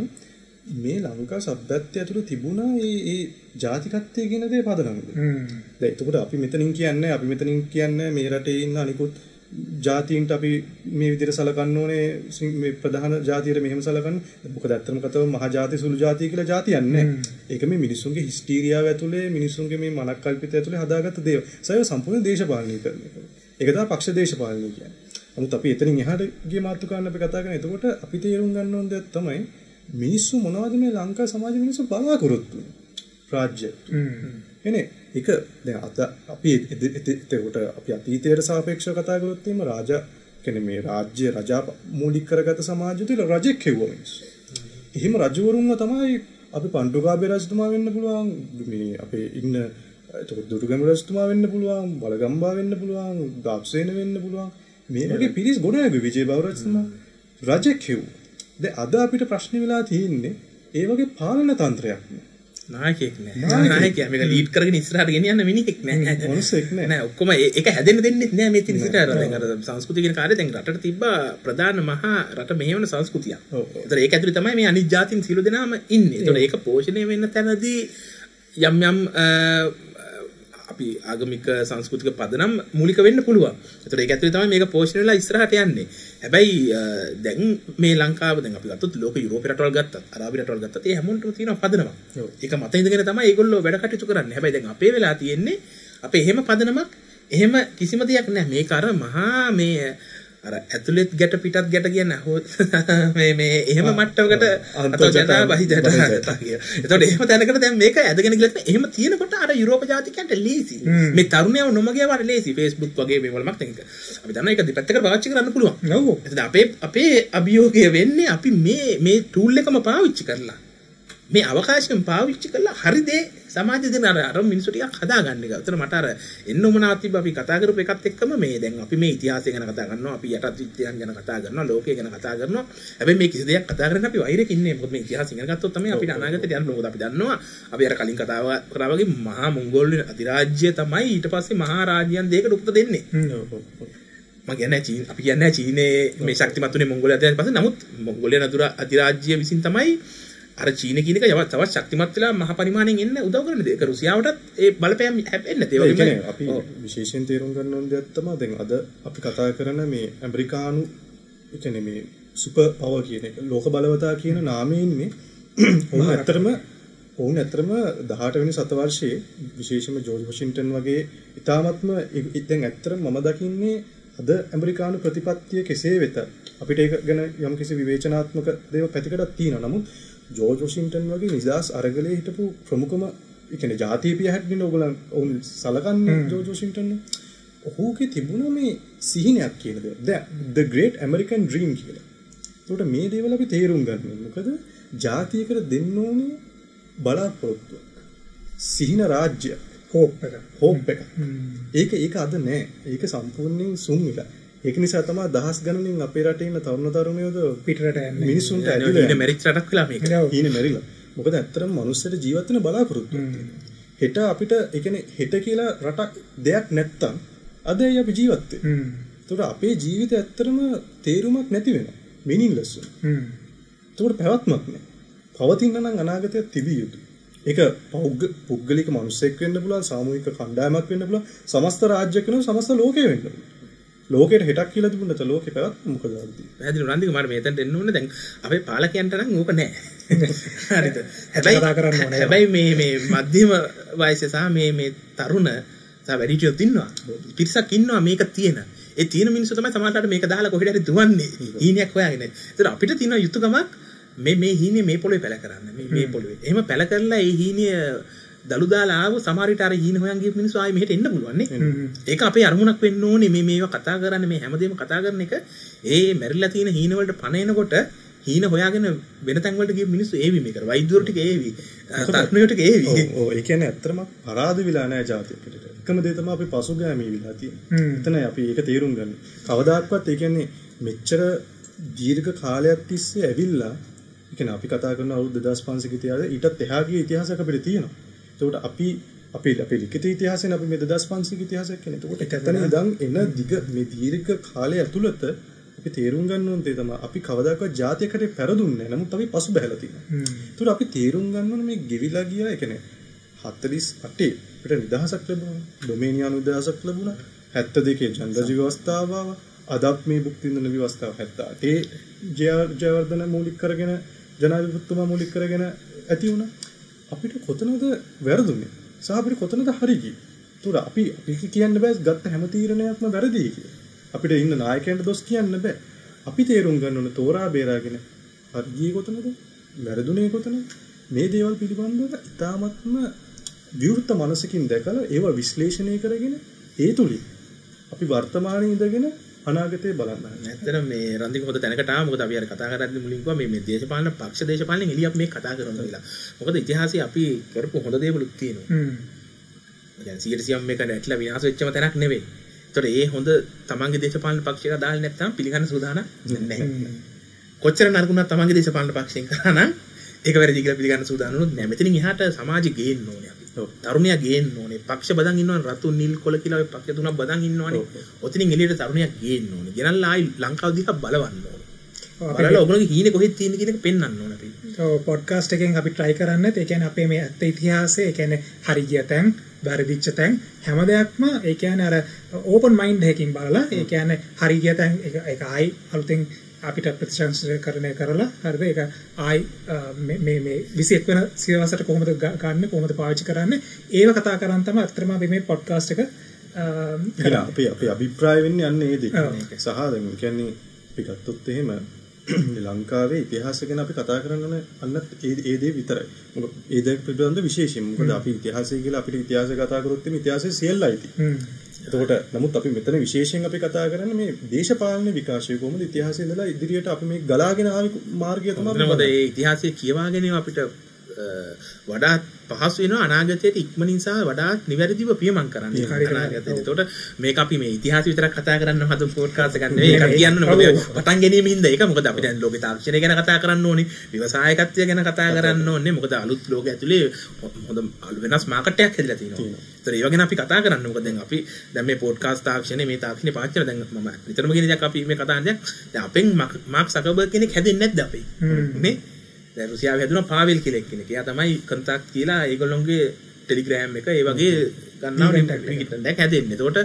මේ ලංකා සભ્યත්වය ඇතුළේ තිබුණා මේ ඒ ජාතිකත්වයේ කියන දේ පදනමද. දැන් ඒකට අපි මෙතනින් කියන්නේ අපි මෙතනින් කියන්නේ මේ රටේ ඉන්න අනිකුත් ජාතීන්ට අපි මේ විදිහට සලකන්න ඕනේ මේ ප්‍රධාන ජාතියට මෙහෙම සලකන්න. මොකද ඇත්තම කතාව මහා ජාති සුළු ජාතිය කියලා ජාතියක් නැහැ. ඒක මේ මිනිසුන්ගේ හිස්ටීරියාව ඇතුලේ මිනිසුන්ගේ මේ මනක්කල්පිතය ඇතුලේ හදාගත්ත දේවල්. සයව සම්පූර්ණ දේශපාලනීකරණය කරනවා. ඒක තමයි පක්ෂ දේශපාලනය කියන්නේ. නමුත් අපි එතනින් එහාට ගිය මාතෘකාවන් අපි කතා කරන. එතකොට අපි තේරුම් ගන්න ඕන දෙයක් තමයි මිනිස්සු මොනවද මේ ලංකා සමාජ මිනිස්සු බලාපොරොත්තු රාජ්‍ය. එනේ ඒක දැන් අද අපි එතකොට අපි අතීතයට සාපේක්ෂව කතා කරොත් එimhe රාජා කියන්නේ මේ රාජ්‍ය රජා මූලික කරගත සමාජය තුළ රජෙක් හෙව්වා මිනිස්සු. එහෙම රජවරුන්ව තමයි අපි පණ්ඩුකාභය රජතුමා වෙන්න පුළුවන් මේ අපේ ඉන්න එතකොට දුටුගැමුණු රජතුමා වෙන්න පුළුවන් බලගම්බා වෙන්න පුළුවන් දාප්සේන වෙන්න පුළුවන් මේ වගේ පිරිස් ගොඩ නැගුවේ විජේබව රජතුමා රජෙක් හෙව්වා. දැන් අද අපිට ප්‍රශ්න වෙලා තියෙන්නේ ඒ වගේ පාලන තන්ත්‍රයක් නේ. නායකයෙක් නෑ. නායකයා මේක ලීඩ් කරගෙන ඉස්සරහට ගෙනියන්න මිනිහෙක් නෑ. මොනසෙක් නෑ. නෑ ඔක්කොම ඒක හැදෙන්න දෙන්නේ නෑ මේ තිනිසට අර දැන් අර සංස්කෘතිය කියන කාර්යය දැන් රටට තිබ්බා ප්‍රධාන මහා රට මෙහෙවන සංස්කෘතියක්. ඒතර ඒක ඇතුලේ තමයි මේ අනිත් ජාතීන් සියලු දෙනාම ඉන්නේ. ඒතර ඒක පෝෂණය වෙන්න තැනදී යම් යම් අපි ආගමික සංස්කෘතික පදනම් මූලික වෙන්න පුළුවන්. ඒතර ඒක ඇතුලේ තමයි මේක පෝෂණය වෙලා ඉස්සරහට යන්නේ. හැබැයි දැන් මේ ලංකාව දැන් අපි ගත්තොත් ලෝක යුරෝපේ රටවල් ගත්තත් අරාබි රටවල් ගත්තත් ඒ හැමෝටම තියෙනවා පදනමක්. ඒක මත ඉඳගෙන තමයි ඒගොල්ලෝ වැඩ කටයුතු කරන්නේ. හැබැයි දැන් අපේ වෙලා තියෙන්නේ අපේ එහෙම පදනමක් එහෙම කිසිම දෙයක් නැහැ. මේක අර මහා මේ අර ඇතුළෙත් ගැට පිටත් ගැට කියන්නේ මේ මේ එහෙම මට්ටමකට අතෝජතා බහිජතා කියන. එතකොට එහෙම තැනකට දැන් මේක ඇදගෙන ගිහලා එහෙම තියෙනකොට අර යුරෝප ජාතිකයන්ට ලීසි. මේ තරුණයව නොමගියව අර ලීසි Facebook වගේ මේවලමක් තියෙනක. අපි දන්නා ඒක දෙපැත්තකට පාවිච්චි කරන්න පුළුවන්. ඔව්. එතන අපේ අපේ අභියෝගය වෙන්නේ අපි මේ මේ ටූල් එකම පාවිච්චි කරලා මේ අවකාශයෙන් පාවිච්චි කරලා හරි දේ සමාජය දෙන අර අර මිනිස්සු ටිකක් හදාගන්න එක. උතන මට අර එන්න උමනාවක් තිබ්බ අපි කතා කරපු එකත් එක්කම මේ දැන් අපි මේ ඉතිහාසය ගැන කතා කරනවා, අපි යටත් විද්‍යාවන් ගැන කතා කරනවා, ලෝකය ගැන කතා කරනවා. හැබැයි මේ කිසි දෙයක් කතා කරගෙන අපි වෛරයක් ඉන්නේ. මොකද මේ ඉතිහාසය ඉගෙන ගත්තොත් තමයි අපිට අනාගතයට යන්න ඕන. අපි දන්නවා අපි අර කලින් කතාව කරා වගේ මහා මොංගෝල් අධිරාජ්‍ය තමයි ඊට පස්සේ මහා රාජ්‍යයන් දෙකකට උපත දෙන්නේ. මම කියන්නේ චීන අපි කියන්නේ චීනේ මේ ශක්තිමත් උනේ මොංගෝලියාට ඊට පස්සේ නමුත් මොංගෝලියා නදුර අධිරාජ්‍ය විසින් තමයි අර චීන කියන එක තවත් ශක්තිමත් වෙලා මහ පරිමාණයෙන් එන්න උදව් කරන දේ. ඒක රුසියාවටත් ඒ බලපෑම් හැපෙන්නේ නැතේ. ඒ වගේම අපි විශේෂයෙන් තේරුම් ගන්න ඕන දෙයක් තමයි දැන් අද අපි කතා කරන මේ ඇමරිකානු ඒ කියන්නේ මේ සුපර් පවර් කියන එක ලෝක බලවතා කියන නාමයෙන් ඉන්නේ. ඔවුන් ඇත්තටම ඔවුන් ඇත්තටම දහඅට වෙනි සතවර්ෂයේ විශේෂයෙන්ම ජෝර්ජ් වොෂින්ටන් වගේ ඉතාමත්ම දැන් ඇත්තටම මම දකින්නේ අද ඇමරිකානු ප්‍රතිපත්තිය කෙසේ වෙත අපිට ඒක ගැන යම්කිසි විවේචනාත්මක දේවල් පැතිකඩක් තියෙනවා. නමුත් ජෝර්ජ් වොෂින්ටන් වගේ නිදාස් අරගලේ හිටපු ප්‍රමුඛම ඒ කියන්නේ ජාතීය හැටින් ඕගොල්ලන් ඔවුන් සලකන්නේ ජෝර්ජ් වොෂින්ටන්. ඔහුගේ තිබුණා මේ සිහිනයක් කියන දේ. The Great American Dream කියලා. ඒකට මේ දේවල් අපි තේරුම් ගන්න ඕනේ. මොකද ජාතියකට දෙන්න ඕනේ බලාපොරොත්තුවක්. සිහින රාජ්‍යයක්. හෝප් එක. හෝප් එක. ඒක ඒක අද නෑ. ඒක සම්පූර්ණයෙන් සුන් විලා. ඒක නිසා තමයි දහස් ගණනින් අපේ රටේ ඉන්න තරුණ තරුණියෝද පිටරට යන්නේ. මිනිසුන්ට ඇවිල්ලා ඉන්නේ මෙරිච් රටක් වෙලා මේක. ඉන්නේ මෙරිලා. මොකද ඇත්තටම මනුස්සයට ජීවත් වෙන බලාපොරොත්තුවක් තියෙනවා. හෙට අපිට ඒ කියන්නේ හෙට කියලා රටක් දෙයක් නැත්තම් අදයි අපි ජීවත් වෙන්නේ. ඒකට අපේ ජීවිතය ඇත්තටම තේරුමක් නැති වෙනවා. meaningless වෙනවා. හ්ම්. ඒකට පැවැත්මක් නැහැ. පවතින නම් අනාගතය තිබිය යුතුයි. ඒක පුද්ගලික මිනිසෙක් වෙන්න පුළුවන්, සාමූහික කණ්ඩායමක් වෙන්න පුළුවන්, සමස්ත රාජ්‍යයක් වෙනවා, සමස්ත ලෝකය වෙන්න පුළුවන්. ලෝකෙට හෙටක් කියලා තිබුණ නැත ලෝකේ පැවැත්ම මොකද ආදී. පැහැදිලි රන්දික මම මෙතනට එන්න ඕනේ. දැන් අපේ පාලකයන්ට නම් ඕක නැහැ. හරිද? හැබැයි කතා කරන්න ඕනේ. හැබැයි මේ මේ මධ්‍යම වයසේ සහ මේ මේ තරුණ සහ වැඩිහිටියොත් ඉන්නවා. පිරිසක් ඉන්නවා මේක තියෙන. ඒ තියෙන මිනිස්සු තමයි සමහරවිට මේක දාලා කොහෙද හරි දුවන්නේ. හීනයක් හොයාගෙන. ඒතර අපිට තියෙන යුතුයකමක් මේ මේ හීනේ මේ පොළොවේ පැල කරන්න. මේ මේ පොළොවේ. එහෙම පැල කරලා ඒ හීනිය දලු දාලා ආව සමහර විට අර හීන හොයන් ගිය මිනිස්සු ආයේ මෙහෙට එන්න පුළුවන් නේ. ඒක අපේ අරමුණක් වෙන්න ඕනේ. මේ මේවා කතා කරන්නේ මේ හැමදේම කතා කරන එක ඒ මැරිලා තියෙන හීන වලට පණ එනකොට හීන හොයාගෙන වෙන තැන් වලට ගිය මිනිස්සු ඒවි මේක. වෛද්‍යවරු ටික ඒවි. තරුණයෝ ටික ඒවි. ඔව් ඔව් ඒ කියන්නේ ඇත්තටම පරාද විලා නැහැ ජාතියකට. එකම දේ තමයි අපි පසුගෑමී විලා තියෙන්නේ. එතනයි අපි ඒක තේරුම් ගන්න. කවදාක්වත් ඒ කියන්නේ මෙච්චර දීර්ඝ කාලයක් තිස්සේ ඇවිල්ලා ඒ කියන්නේ අපි කතා කරන අවුරුදු දෙදාස් පන්සිය ඉතිහාසය ඊටත් එහා ගිය ඉතිහාසයක් අපිට තියෙනවා. ඒකට අපි අපි අපේ ලිඛිත ඉතිහාසයෙන් අපි මේ දෙදාස් පන්සිය ඉතිහාසයක් කියන්නේ. ඒකට එතන ඉඳන් එන දිග මේ දීර්ඝ කාලය ඇතුළත අපි තේරුම් ගන්න ඕනේ තමයි අපි කවදාකවත් ජාතියකට පෙරදුන්නේ නැහැ. නමුත් අපි පසු බහැලා තියෙනවා. ඒකට අපි තේරුම් ගන්න ඕනේ මේ ගෙවිලා ගියා ඒ කියන්නේ හතළිස් අටේ අපිට නිදහසක් ලැබුණා. ඩොමේනියානු නිදහසක් ලැබුණා. හැත්තෑ දෙකේ ජනරජ ව්‍යවස්ථාව ආවා. අදත් මේ භුක්ති විඳින ව්‍යවස්ථාව හැත්තෑ අටේ ජයවර්ධන මූලික කරගෙන ජනාධිපතිතුමා මූලික කරගෙන ඇති වුණා. අපිට කොතනද වැරදුනේ? සහ අපිට කොතනද හරි ගියේ? ඒතර අපි අපි කියන්න බෑ ගත්ත හැම තීරණයක්ම වැරදි කියලා. අපිට ඉන්න නායකයන්ට දොස් කියන්න බෑ. අපි තේරුම් ගන්න ඕනේ තෝරා බේරාගෙන හරි ගියේ කොතනද? වැරදුනේ කොතනද? මේ දේවල් පිළිබඳව ඉතාමත්ම විවෘත මනසකින් දැකලා ඒවා විශ්ලේෂණය කරගෙන ඒ තුලින් අපි වර්තමානයේ ඉඳගෙන අනාගතේ බලන්න. නැත්තම් මේ රන්දික හොඳ තැනකට ආවා. මොකද අපි අර කතා කරද්දී මුලින් කිව්වා මේ මේ දේශපාලන පක්ෂ දේශපාලනෙන් එළිය අපි මේ කතා කරනවා කියලා. මොකද ඉතිහාසයේ අපි කරපු හොඳ දේවලුත් තියෙනවා. හ්ම්. يعني සියයට සියයක් මේක නැట్లా විනාශ වෙච්චම තැනක් නෙවෙයි. ඒතකොට ඒ හොඳ තමන්ගේ දේශපාලන පක්ෂයක දාලා නැත්නම් පිළිගන්න සූදානම් නැහැ. කොච්චර නරකුණත් තමන්ගේ දේශපාලන පක්ෂයෙන් කරා නම් ඒක වැරදි කියලා පිළිගන්න සූදානම් නුත් නැහැ. මෙතනින් එහාට සමාජෙ ගේන්න ඕනේ අපි. තරුණයා ගේන්න ඕනේ. පක්ෂ බදන් ඉන්නවනේ රතු නිල් කොළ කියලා ඔය පක්ෂ තුනක් බදන් ඉන්නවනේ. ඔතනින් එළියට තරුණයා ගේන්න ඕනේ. ගෙනල්ලා ආයි ලංකාව දිහා බලවන්න ඕනේ. බලලා ඔයගොල්ලෝගේ හීනේ කොහෙද තියෙන්නේ කියන එක පෙන්වන්න ඕනේ අපි. ඔව් පොඩ්කාස්ට් එකෙන් අපි try කරන්නේ ඒ කියන්නේ අපේ මේ ඇත්ත ඉතිහාසය ඒ කියන්නේ හරි ගිය තැන්, වැරදිච්ච තැන් හැම දෙයක්ම ඒ කියන්නේ අර ඕපන් මයින්ඩ් එකකින් බලලා ඒ කියන්නේ හරි ගිය තැන් ඒක ආයි අලුතෙන් අපිට ප්‍රතිසංස්කරණය කරලා හරිද ඒක ආයි මේ මේ විසිඑක් වෙන සියවසට කොහොමද ගන්න කොහොමද පාවිච්චි කරන්නේ ඒව කතා කරන් තමයි අත්‍තරම අපි මේ පොඩ්කාස්ට් එක අපි අපි අභිප්‍රාය වෙන්නේ යන්නේ ඒ දෙක. සහ දැන් කියන්නේ අපි ගත්තොත් එහෙම ලංකාවේ ඉතිහාසය ගැන අපි කතා කරන්න අන්න ඒ ඒ දේ විතරයි. මොකද ඒ දේ පිළිබඳව විශේෂයෙන් මොකද අපි ඉතිහාසය කියලා අපිට ඉතිහාසය කතා කරොත් එimhe ඉතිහාසය සියල්ලයි තියෙන්නේ. එතකොට නමුත් අපි මෙතන විශේෂයෙන් අපි කතා කරන්නේ මේ දේශපාලන විකාශය කොහොමද ඉතිහාසයේ ඉඳලා ඉදිරියට අපි මේ ගලාගෙන ආවේ මාර්ගය තමයි. මොකද මේ ඉතිහාසයේ කියවා ගැනීම අපිට වඩා පහසු වෙනවා අනාගතයට ඉක්මනින් සහ වඩාත් නිවැරදිව පියමන් කරන්න. අනාගතයට. ඒතකොට මේක අපි මේ ඉතිහාසය විතරක් කතා කරන්න හදපු පොඩ්කාස්ට් එකක් නෙවෙයි. ඒක කියන්න ඕනේ මොකද පටන් ගැනීම හින්දා ඒක මොකද අපි දැන් ලෝක තාක්ෂණය ගැන කතා කරන්න ඕනේ. ව්‍යවසායකත්වය ගැන කතා කරන්න ඕනේ. මොකද අලුත් ලෝකයේ ඇතුලේ හොඳ වෙනස් මාකට් එකක් හැදිලා තියෙනවා. ඒතර ඒ වගේ අපි කතා කරන්න. මොකද දැන් අපි දැන් මේ පොඩ්කාස්ට් තාක්ෂණය මේ තාක්ෂණය පාවිච්චි කරලා දැන් මම නිතරම කියන දේ අපි මේ කතා කරන්නේ දැන් අපෙන් මාක් සකර්බර්ග් කෙනෙක් හැදෙන්නේ නැද්ද අපේ? නේ? දැන් රුසියාවේ හැදුණා පාවෙල් කියලා කෙනෙක්. එයා තමයි කන්ටැක්ට් කියලා ඒගොල්ලොන්ගේ ටෙලිග්‍රෑම් එක ඒ වගේ ගන්නවා ටිකට් එකක් හැදෙන්නේ. එතකොට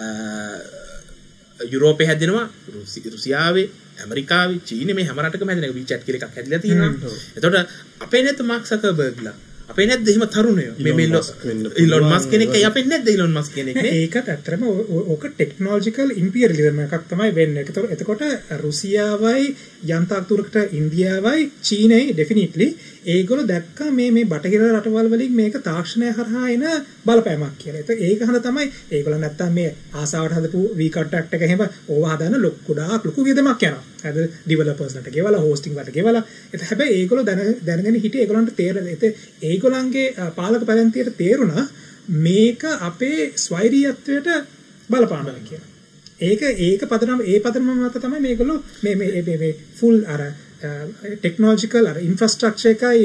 යුරෝපේ හැදෙනවා රුසියාවේ ඇමරිකාවේ චීනේ මේ හැම රටකම හැදෙන WeChat කියලා එකක් හැදිලා තියෙනවා. එතකොට අපේ නැත් මාක් සකර්බර්ග්ලා අපේ නැද්ද එහෙම තරුණයෝ මේ මේ ඉලොන් මස්ක් කෙනෙක් ඇයි අපේ නැද්ද ඉලොන් මස්ක් කෙනෙක් නේ ඒකත් ඇත්තටම ඕක ටෙක්නොලොජිකල් ඉම්පීරියලිසම් එකක් තමයි වෙන්නේ. ඒතකොට එතකොට රුසියාවයි යන්තාක් දුරකට ඉන්දියාවයි චීනයි ඩෙෆිනිට්ලි ඒගොල්ලෝ දැක්කා මේ මේ බටහිර රටවල් වලින් මේක තාක්ෂණය හරහා එන බලපෑමක් කියලා. ඒක ඒක හඳ තමයි ඒගොල්ලෝ නැත්තම් මේ ආසාවට හදපු වී කන්ට්‍රැක්ට් එක එහෙම ඕවා හදන්න ලොකු ගොඩාක් ලොකු වියදමක් යනවා. අද ඩිවෙලොපර්ස්ලට ගෙවලා හෝස්ටිං වලට ගෙවලා ඒත් හැබැයි ඒගොල්ලෝ දැනගෙන හිටියේ ඒගොල්ලන්ට තේරෙන්නේ ඒත් ඒගොල්ලන්ගේ පාලක පැලැන්තියට තේරුණා මේක අපේ ස්වෛරීයත්වයට බලපානවා කියලා. ඒක ඒක පදනම ඒ පදනම මත තමයි මේගොල්ලෝ මේ මේ මේ ෆුල් අර ටෙක්නොලොජිකල් අර ඉන්ෆ්‍රාස්ට්‍රක්චර් එකයි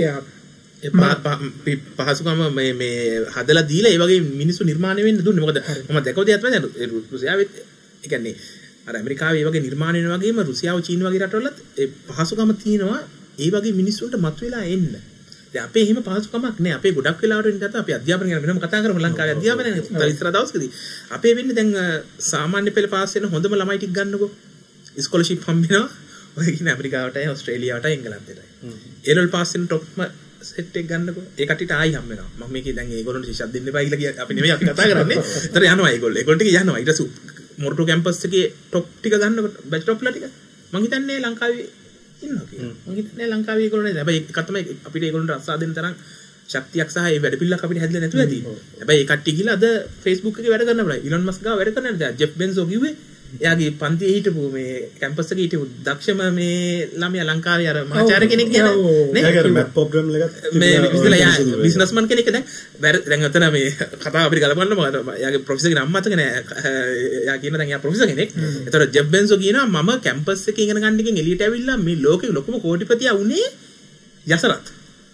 පහසුකම මේ මේ හදලා දීලා ඒ වගේ මිනිස්සු නිර්මාණය වෙන්න දුන්නේ. මොකද මම දැකපු දෙයක් තමයි රුසියාවේ ඒ කියන්නේ අර ඇමරිකාවේ ඒ වගේ නිර්මාණය වෙන වගේම රුසියාව චීන වගේ රටවලත් ඒ පහසුකම තියෙනවා ඒ වගේ මිනිස්සුන්ට මතුවලා එන්න. දැන් අපේ එහෙම පහසුකමක් නෑ. අපේ ගොඩක් වෙලාවට වෙන ගත්තා අපි අධ්‍යාපනය ගැන වෙනම කතා කරමු ලංකාවේ අධ්‍යාපනය ගැන ඉස්සර දවස්කදී. අපේ වෙන්නේ දැන් සාමාන්‍ය පෙළ පාස් වෙන හොඳම ළමයි ටික ගන්නකො. ස්කෝලර්ෂිප් හම්බෙනවා. ඔය කියන ඇමරිකාවටයි ඕස්ට්‍රේලියාවටයි එංගලන්තෙටයි. ඒ ලෙවල් පාස් වෙන টොප්ම සෙට් එක ගන්නකො. ඒ කට්ටියට ආයි හම්බ වෙනවා. මම මේකේ දැන් ඒගොල්ලොන්ට ශිෂ්‍යත් දෙන්න එපා කියලා අපි නෙමෙයි අපි කතා කරන්නේ. ඒතර යනවා ඒගොල්ලෝ. ඒගොල්ලෝ ටික යනවා. ඊට පස්සේ මොරටු කැම්පස් එකේ টොප් ටික ගන්නකො බැච් টොප්ලා ටික. මං හිතන්නේ ලංකාවේ ඉන්නවා කියලා. මං හිතන්නේ ලංකාවේ ඒගොල්ලෝ නේද. හැබැයි ඒක තමයි අපිට ඒගොල්ලන්ට රස්සා දෙන්න තරම් ශක්තියක් සහ ඒ වැඩ පිළිලක් අපිට හැදලා නැතුව ඇති. හැබැයි ඒ කට්ටිය ගිහලා අද Facebook එකේ වැඩ කරන්න බෑ. ඉලොන් මස්ක් ගාව වැඩ කරන්න නේද. ජෙෆ් බෙන්සෝ කිව්වේ එයාගේ පන්තියේ හිටපු මේ කැම්පස් එකේ හිටපු දක්ෂම මේ ළමයා ලංකාවේ අර මහාචාර්ය කෙනෙක් කියන නේ ඒක මැත් ප්‍රෝග්‍රෑම් එකක් මේ ඉතින් යා බිස්නස්මන් කෙනෙක් දැන් දැන් අතන මේ කතාව අපිට ගලපන්න මොකද එයාගේ ප්‍රොෆෙසර් කෙනෙක් අම්මා අතක නෑ එයා කියන දැන් එයා ප්‍රොෆෙසර් කෙනෙක්. ඒතකොට ජෙෆ් බෙන්සෝ කියනවා මම කැම්පස් එකේ ඉගෙන ගන්න එකෙන් එළියට ඇවිල්ලා මේ ලෝකේ ලොකුම කෝටිපතියා වුණේ යසරත්.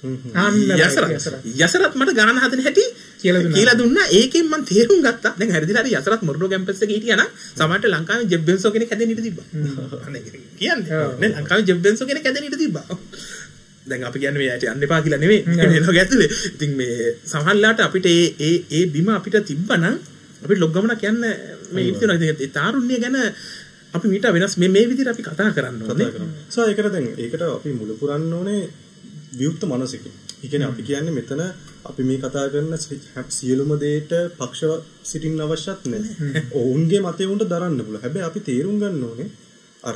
යසරත් යසරත් මට ගාන හදන හැටි කියලා දුන්නා. ඒකෙන් මම තේරුම් ගත්තා. දැන් හරිදලා හරි යසරත් මොරටු කැම්පස් එකේ හිටියා නම් සමහරට ලංකාවේ ජෙෆ් බෙන්සෝ කෙනෙක් හැදෙන්න ඉඩ තිබ්බා. අනේ කියන්නේ නේ ලංකාවේ ජෙෆ් බෙන්සෝ කෙනෙක් හැදෙන්න ඉඩ තිබ්බා. දැන් අපි කියන්නේ මේ ඇටි යන්න එපා කියලා නෙමෙයි. මේ ලෝකෙ ඇතුලේ. ඉතින් මේ සමහරලාට අපිට ඒ ඒ ඒ බිම අපිට තිබ්බනම් අපිට ලොක් ගමනක් යන්න මේ ඉතින් ඒ තාරුණ්‍ය ගැන අපි මීට වෙනස් මේ මේ විදිහට අපි කතා කරන්න ඕනේ. සෝ ඒකට දැන් ඒකට අපි මුල පුරන්න ඕනේ විවුර්ත මානසිකයි. ඒ කියන්නේ අපි කියන්නේ මෙතන අපි මේ කතා කරන සියලුම දෙයට පක්ෂව සිටින්න අවශ්‍යත් නැහැ. ඔවුන්ගේ මතය උන්ට දරන්න පුළුවන්. හැබැයි අපි තේරුම් ගන්න ඕනේ අර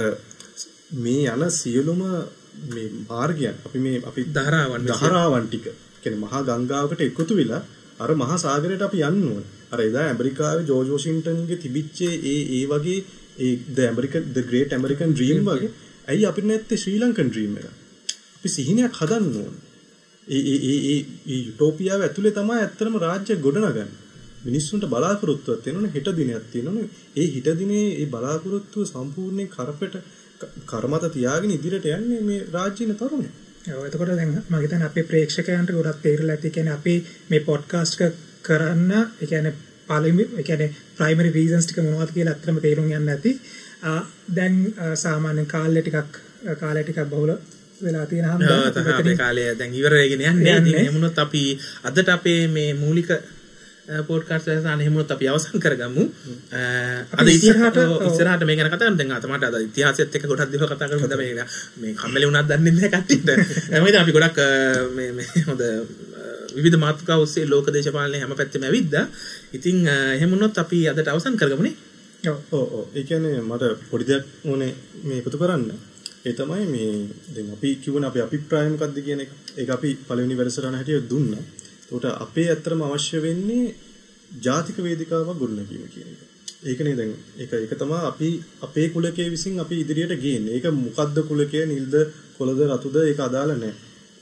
මේ යන සියලුම මේ මාර්ගයන් අපි මේ අපි ධාරාවන් ධාරාවන් ටික කියන්නේ මහා ගංගාවකට එකතු වෙලා අර මහා සාගරයට අපි යන්න ඕනේ. අර එදා ඇමරිකාවේ ජෝර්ජ් වොෂින්ටන්ගේ තිබිච්ච ඒ ඒ වගේ ඒ the American the great American dream වගේ ඇයි අපිට නැත්තේ ශ්‍රී ලංකන් dream එක? අපි සිහිනයක් හදන්න ඕනේ. ඒ ඒ ඒ ඒ යුටෝපියාව ඇතුලේ තමයි ඇත්තටම රාජ්‍ය ගොඩනගන්නේ. මිනිස්සුන්ට බලාපොරොත්තුවක් තියෙනවනේ හෙට දිනයක් තියෙනවනේ. ඒ හෙට දිනේ ඒ බලාපොරොත්තුව සම්පූර්ණයෙන් කරපෙට කරමත තියාගෙන ඉදිරියට යන්නේ මේ රාජ්‍යන තරුණය. ඔව් එතකොට දැන් මම හිතන්නේ අපේ ප්‍රේක්ෂකයන්ට ගොඩක් තේරෙලා ඇති. කියන්නේ අපි මේ පොඩ්කාස්ට් එක කරන්න ඒ කියන්නේ පළවෙනි ඒ කියන්නේ ප්‍රයිමරි රීසන්ස් ටික මොනවද කියලා අත්‍තරම තේරුම් ගන්න ඇති. දැන් සාමාන්‍යයෙන් කාලේ ටිකක් කාලේ ටිකක් බහුල වෙලා තියෙන හැම අපේ කාලය දැන් ඉවර වෙගෙන යන්නේ. ඉතින් එහෙමුණොත් අපි අදට අපේ මේ මූලික පොඩ්කාස්ට් එක ගන්න එහෙමුණොත් අපි අවසන් කරගමු. අද ඉස්සරහට ඉස්සරහට මේ ගැන කතා කරමු. දැන් අතමට අද ඉතිහාසයත් එක්ක ගොඩක් දේවල් කතා කරමු. දැන් මේ මේ කම්මැලි වුණාද දන්නේ නැහැ කට්ටියට. එහෙනම් අපි ගොඩක් මේ මේ හොඳ විවිධ මාතෘකා ඔස්සේ ලෝක දේශපාලනයේ හැම පැත්තෙම ඇවිද්දා. ඉතින් එහෙමුණොත් අපි අදට අවසන් කරගමුනේ. ඔව් ඔව් ඔව්. ඒ කියන්නේ මට පොඩි දෙයක් ඕනේ මේ එකතු කරන්න. ඒ තමයි මේ දැන් අපි කියවන අපේ අභිප්‍රාය මොකක්ද කියන එක. ඒක අපි පළවෙනි වැඩසටහන හැටියට දුන්නා. ඒකට අපේ ඇත්තටම අවශ්‍ය වෙන්නේ ජාතික වේදිකාවක් ගොඩනගීම කියන එක. ඒකනේ දැන් ඒක ඒක තමයි අපි අපේ කුලකයේ විසින් අපි ඉදිරියට ගේන්නේ. ඒක මොකද්ද කුලකය නිල්ද කොළද රතුද ඒක අදාළ නැහැ.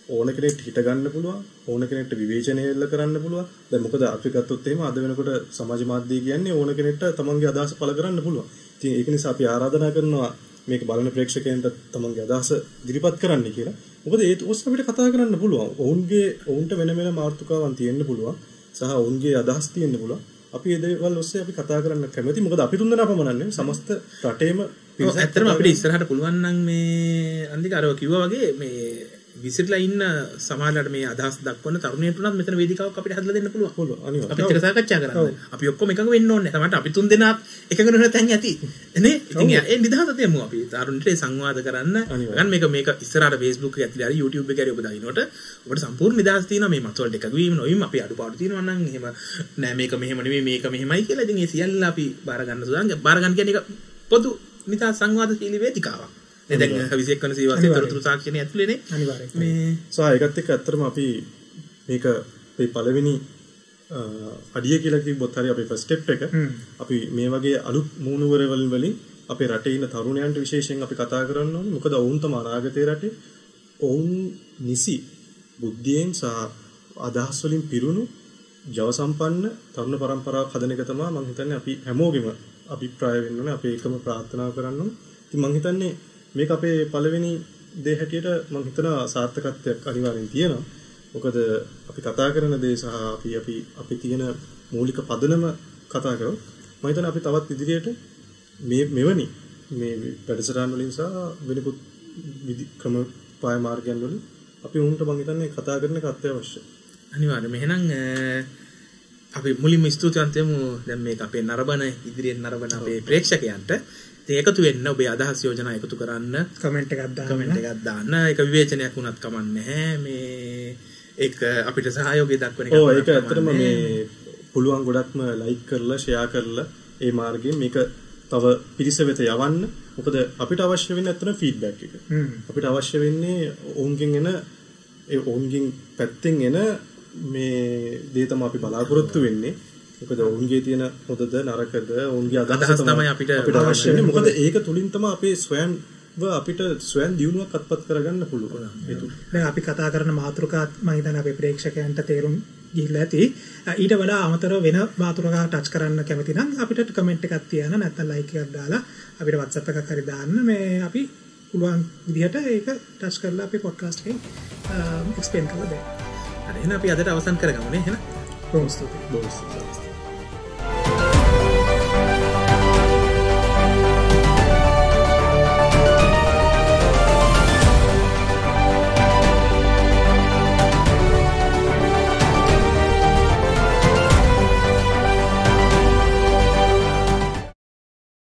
ඕන කෙනෙක්ට හිට ගන්න පුළුවන් ඕන කෙනෙක්ට විවේචනය එල්ල කරන්න පුළුවන් දැන් මොකද අපි ගත්තොත් එහෙම අද වෙනකොට සමාජ මාධ්‍ය කියන්නේ ඕන කෙනෙක්ට තමන්ගේ අදහස පළ කරන්න පුළුවන් ඉතින් ඒක නිසා අපි ආරාධනා කරනවා මේක බලන ප්‍රේක්ෂකයන්ට තමන්ගේ අදහස ඉදිරිපත් කරන්න කියලා මොකද ඒ ඔස්සේ අපිට කතා කරන්න පුළුවන් ඔවුන්ගේ ඔවුන්ට වෙන වෙන මාතෘකාවන් තියෙන්න පුළුවන් සහ ඔවුන්ගේ අදහස් තියෙන්න පුළුවන් අපි ඒ දේවල් ඔස්සේ අපි කතා කරන්න කැමති මොකද අපි තුන්දෙනා පමණක් නෙවෙයි සමස්ත රටේම ඇත්තටම අපිට ඉස්සරහට පුළුවන් නම් මේ අන්තික අරව කිව්වා වගේ මේ විසිරලා ඉන්න සමාජලට මේ අදහස් දක්වන තරුණයන්ට උනත් මෙතන වේදිකාවක් අපිට හදලා දෙන්න පුළුවන්. පුළුවන්. අනිවාර්යයෙන්. අපිත් ඒක සාකච්ඡා කරන්න. අපි ඔක්කොම එකඟ වෙන්න ඕනේ. තමයි අපි තුන් දෙනාත් එකඟ වෙන තැන් ඇති. නේ? ඉතින් ඒ නිදහස දෙමු අපි. තරුණිට සංවාද කරන්න. ගන්න මේක මේක ඉස්සරහට Facebook එකේ ඇතුලේ හරි YouTube එකේ හරි ඔබ දකින්නකොට ඔබට සම්පූර්ණ නිදහස තියෙනවා මේ මතවලට එකඟ වීම නොවීම අපි අඩුපාඩු තියෙනවා නම් එහෙම නෑ මේක මෙහෙම නෙවෙයි මේක මෙහෙමයි කියලා. ඉතින් ඒ සියල්ල අපි බාර ගන්න සුදාන් බාර ගන්න කියන්නේ ඒක පොදු නිදහස් සංවාදශීලී වේදිකාවක්. දැන් විසිඑක් වෙනි සීවාසයේ තොරතුරු සාක්ෂණයේ ඇතුළේනේ අනිවාර්යයෙන් මේ සහ ඒකත් එක්ක ඇත්තටම අපි මේක මේ පළවෙනි අඩිය කියලා කිව්වොත් හරි අපේ ෆස්ට් ස්ටෙප් එක අපි මේ වගේ අලුත් මූණුවර වලින් අපේ රටේ ඉන්න තරුණයන්ට විශේෂයෙන් අපි කතා කරන්න ඕනේ මොකද ඔවුන් තමයි අනාගතයේ රටේ ඔවුන් නිසි බුද්ධියෙන් සහ අදහස් වලින් පිරුණු ජව සම්පන්න තරුණ පරම්පරාවක් හදන එක තමයි මම හිතන්නේ අපි හැමෝගෙම අභිප්‍රාය වෙන්න ඕනේ අපේ එකම ප්‍රාර්ථනාව කරන්න ඕනේ ඉතින් මම හිතන්නේ මේක අපේ පළවෙනි දේ හැටියට මම හිතනවා සාර්ථකත්වයක් අනිවාර්යෙන් තියෙනවා. මොකද අපි කතා කරන දේ සහ අපි අපි අපි තියෙන මූලික පදනම කතා කරොත් මම හිතනවා අපි තවත් ඉදිරියට මේ මෙවැනි මේ වැඩසටහන් වලින් සහ වෙනකුත් විදි ක්‍රම පාය මාර්ගයන් වලින් අපි උන්ට මම හිතන්නේ කතා කරන එක අත්‍යවශ්‍යයි. අනිවාර්යයෙන්. එහෙනම් අපි මුලින්ම ස්තුතිවන්ත වෙමු දැන් මේක අපේ නරඹන ඉදිරියෙන් නරඹන අපේ ප්‍රේක්ෂකයන්ට එකතු වෙන්න ඔබේ අදහස් යෝජනා එකතු කරන්න කමෙන්ට් එකක් දාන්න කමෙන්ට් එකක් දාන්න ඒක විවේචනයක් වුණත් කමක් නැහැ මේ ඒක අපිට සහයෝගය දක්වන එක ඔව් ඒක ඇත්තටම මේ පුළුවන් ගොඩක්ම ලයික් කරලා ෂෙයා කරලා ඒ මාර්ගයෙන් මේක තව පිරිස වෙත යවන්න මොකද අපිට අවශ්‍ය වෙන්නේ ඇත්තටම ෆීඩ්බැක් එක අපිට අවශ්‍ය වෙන්නේ ඔවුන්ගෙන් එන ඒ ඔවුන්ගෙන් පැත්තෙන් එන මේ දේ තමයි අපි බලාපොරොත්තු වෙන්නේ මොකද ඔවුන්ගේ තියෙන හොඳද නරකද ඔවුන්ගේ අදහස් තමයි අපිට අවශ්‍ය වෙන්නේ මොකද ඒක තුලින් තමයි අපේ ස්වයංව අපිට ස්වයං දියුණුවක් අත්පත් කරගන්න පුළුවන් ඒක දැන් අපි කතා කරන මාතෘකාත් මම හිතන්නේ අපේ ප්‍රේක්ෂකයන්ට තේරුම් ගිහිල්ලා ඇති ඊට වඩා අමතරව වෙන මාතෘකා ටච් කරන්න කැමති නම් අපිට කමෙන්ට් එකක් තියන්න නැත්නම් ලයික් එකක් දාලා අපිට WhatsApp එකක් හරි දාන්න මේ අපි පුළුවන් විදිහට ඒක ටච් කරලා අපේ පොඩ්කාස්ට් එකේ එක්ස්ප්ලেইন කරලා දෙන්න. හරි එහෙනම් අපි අදට අවසන් කරගමු නේ එහෙනම්. බොහොම ස්තුතියි. බොහොම ස්තුතියි.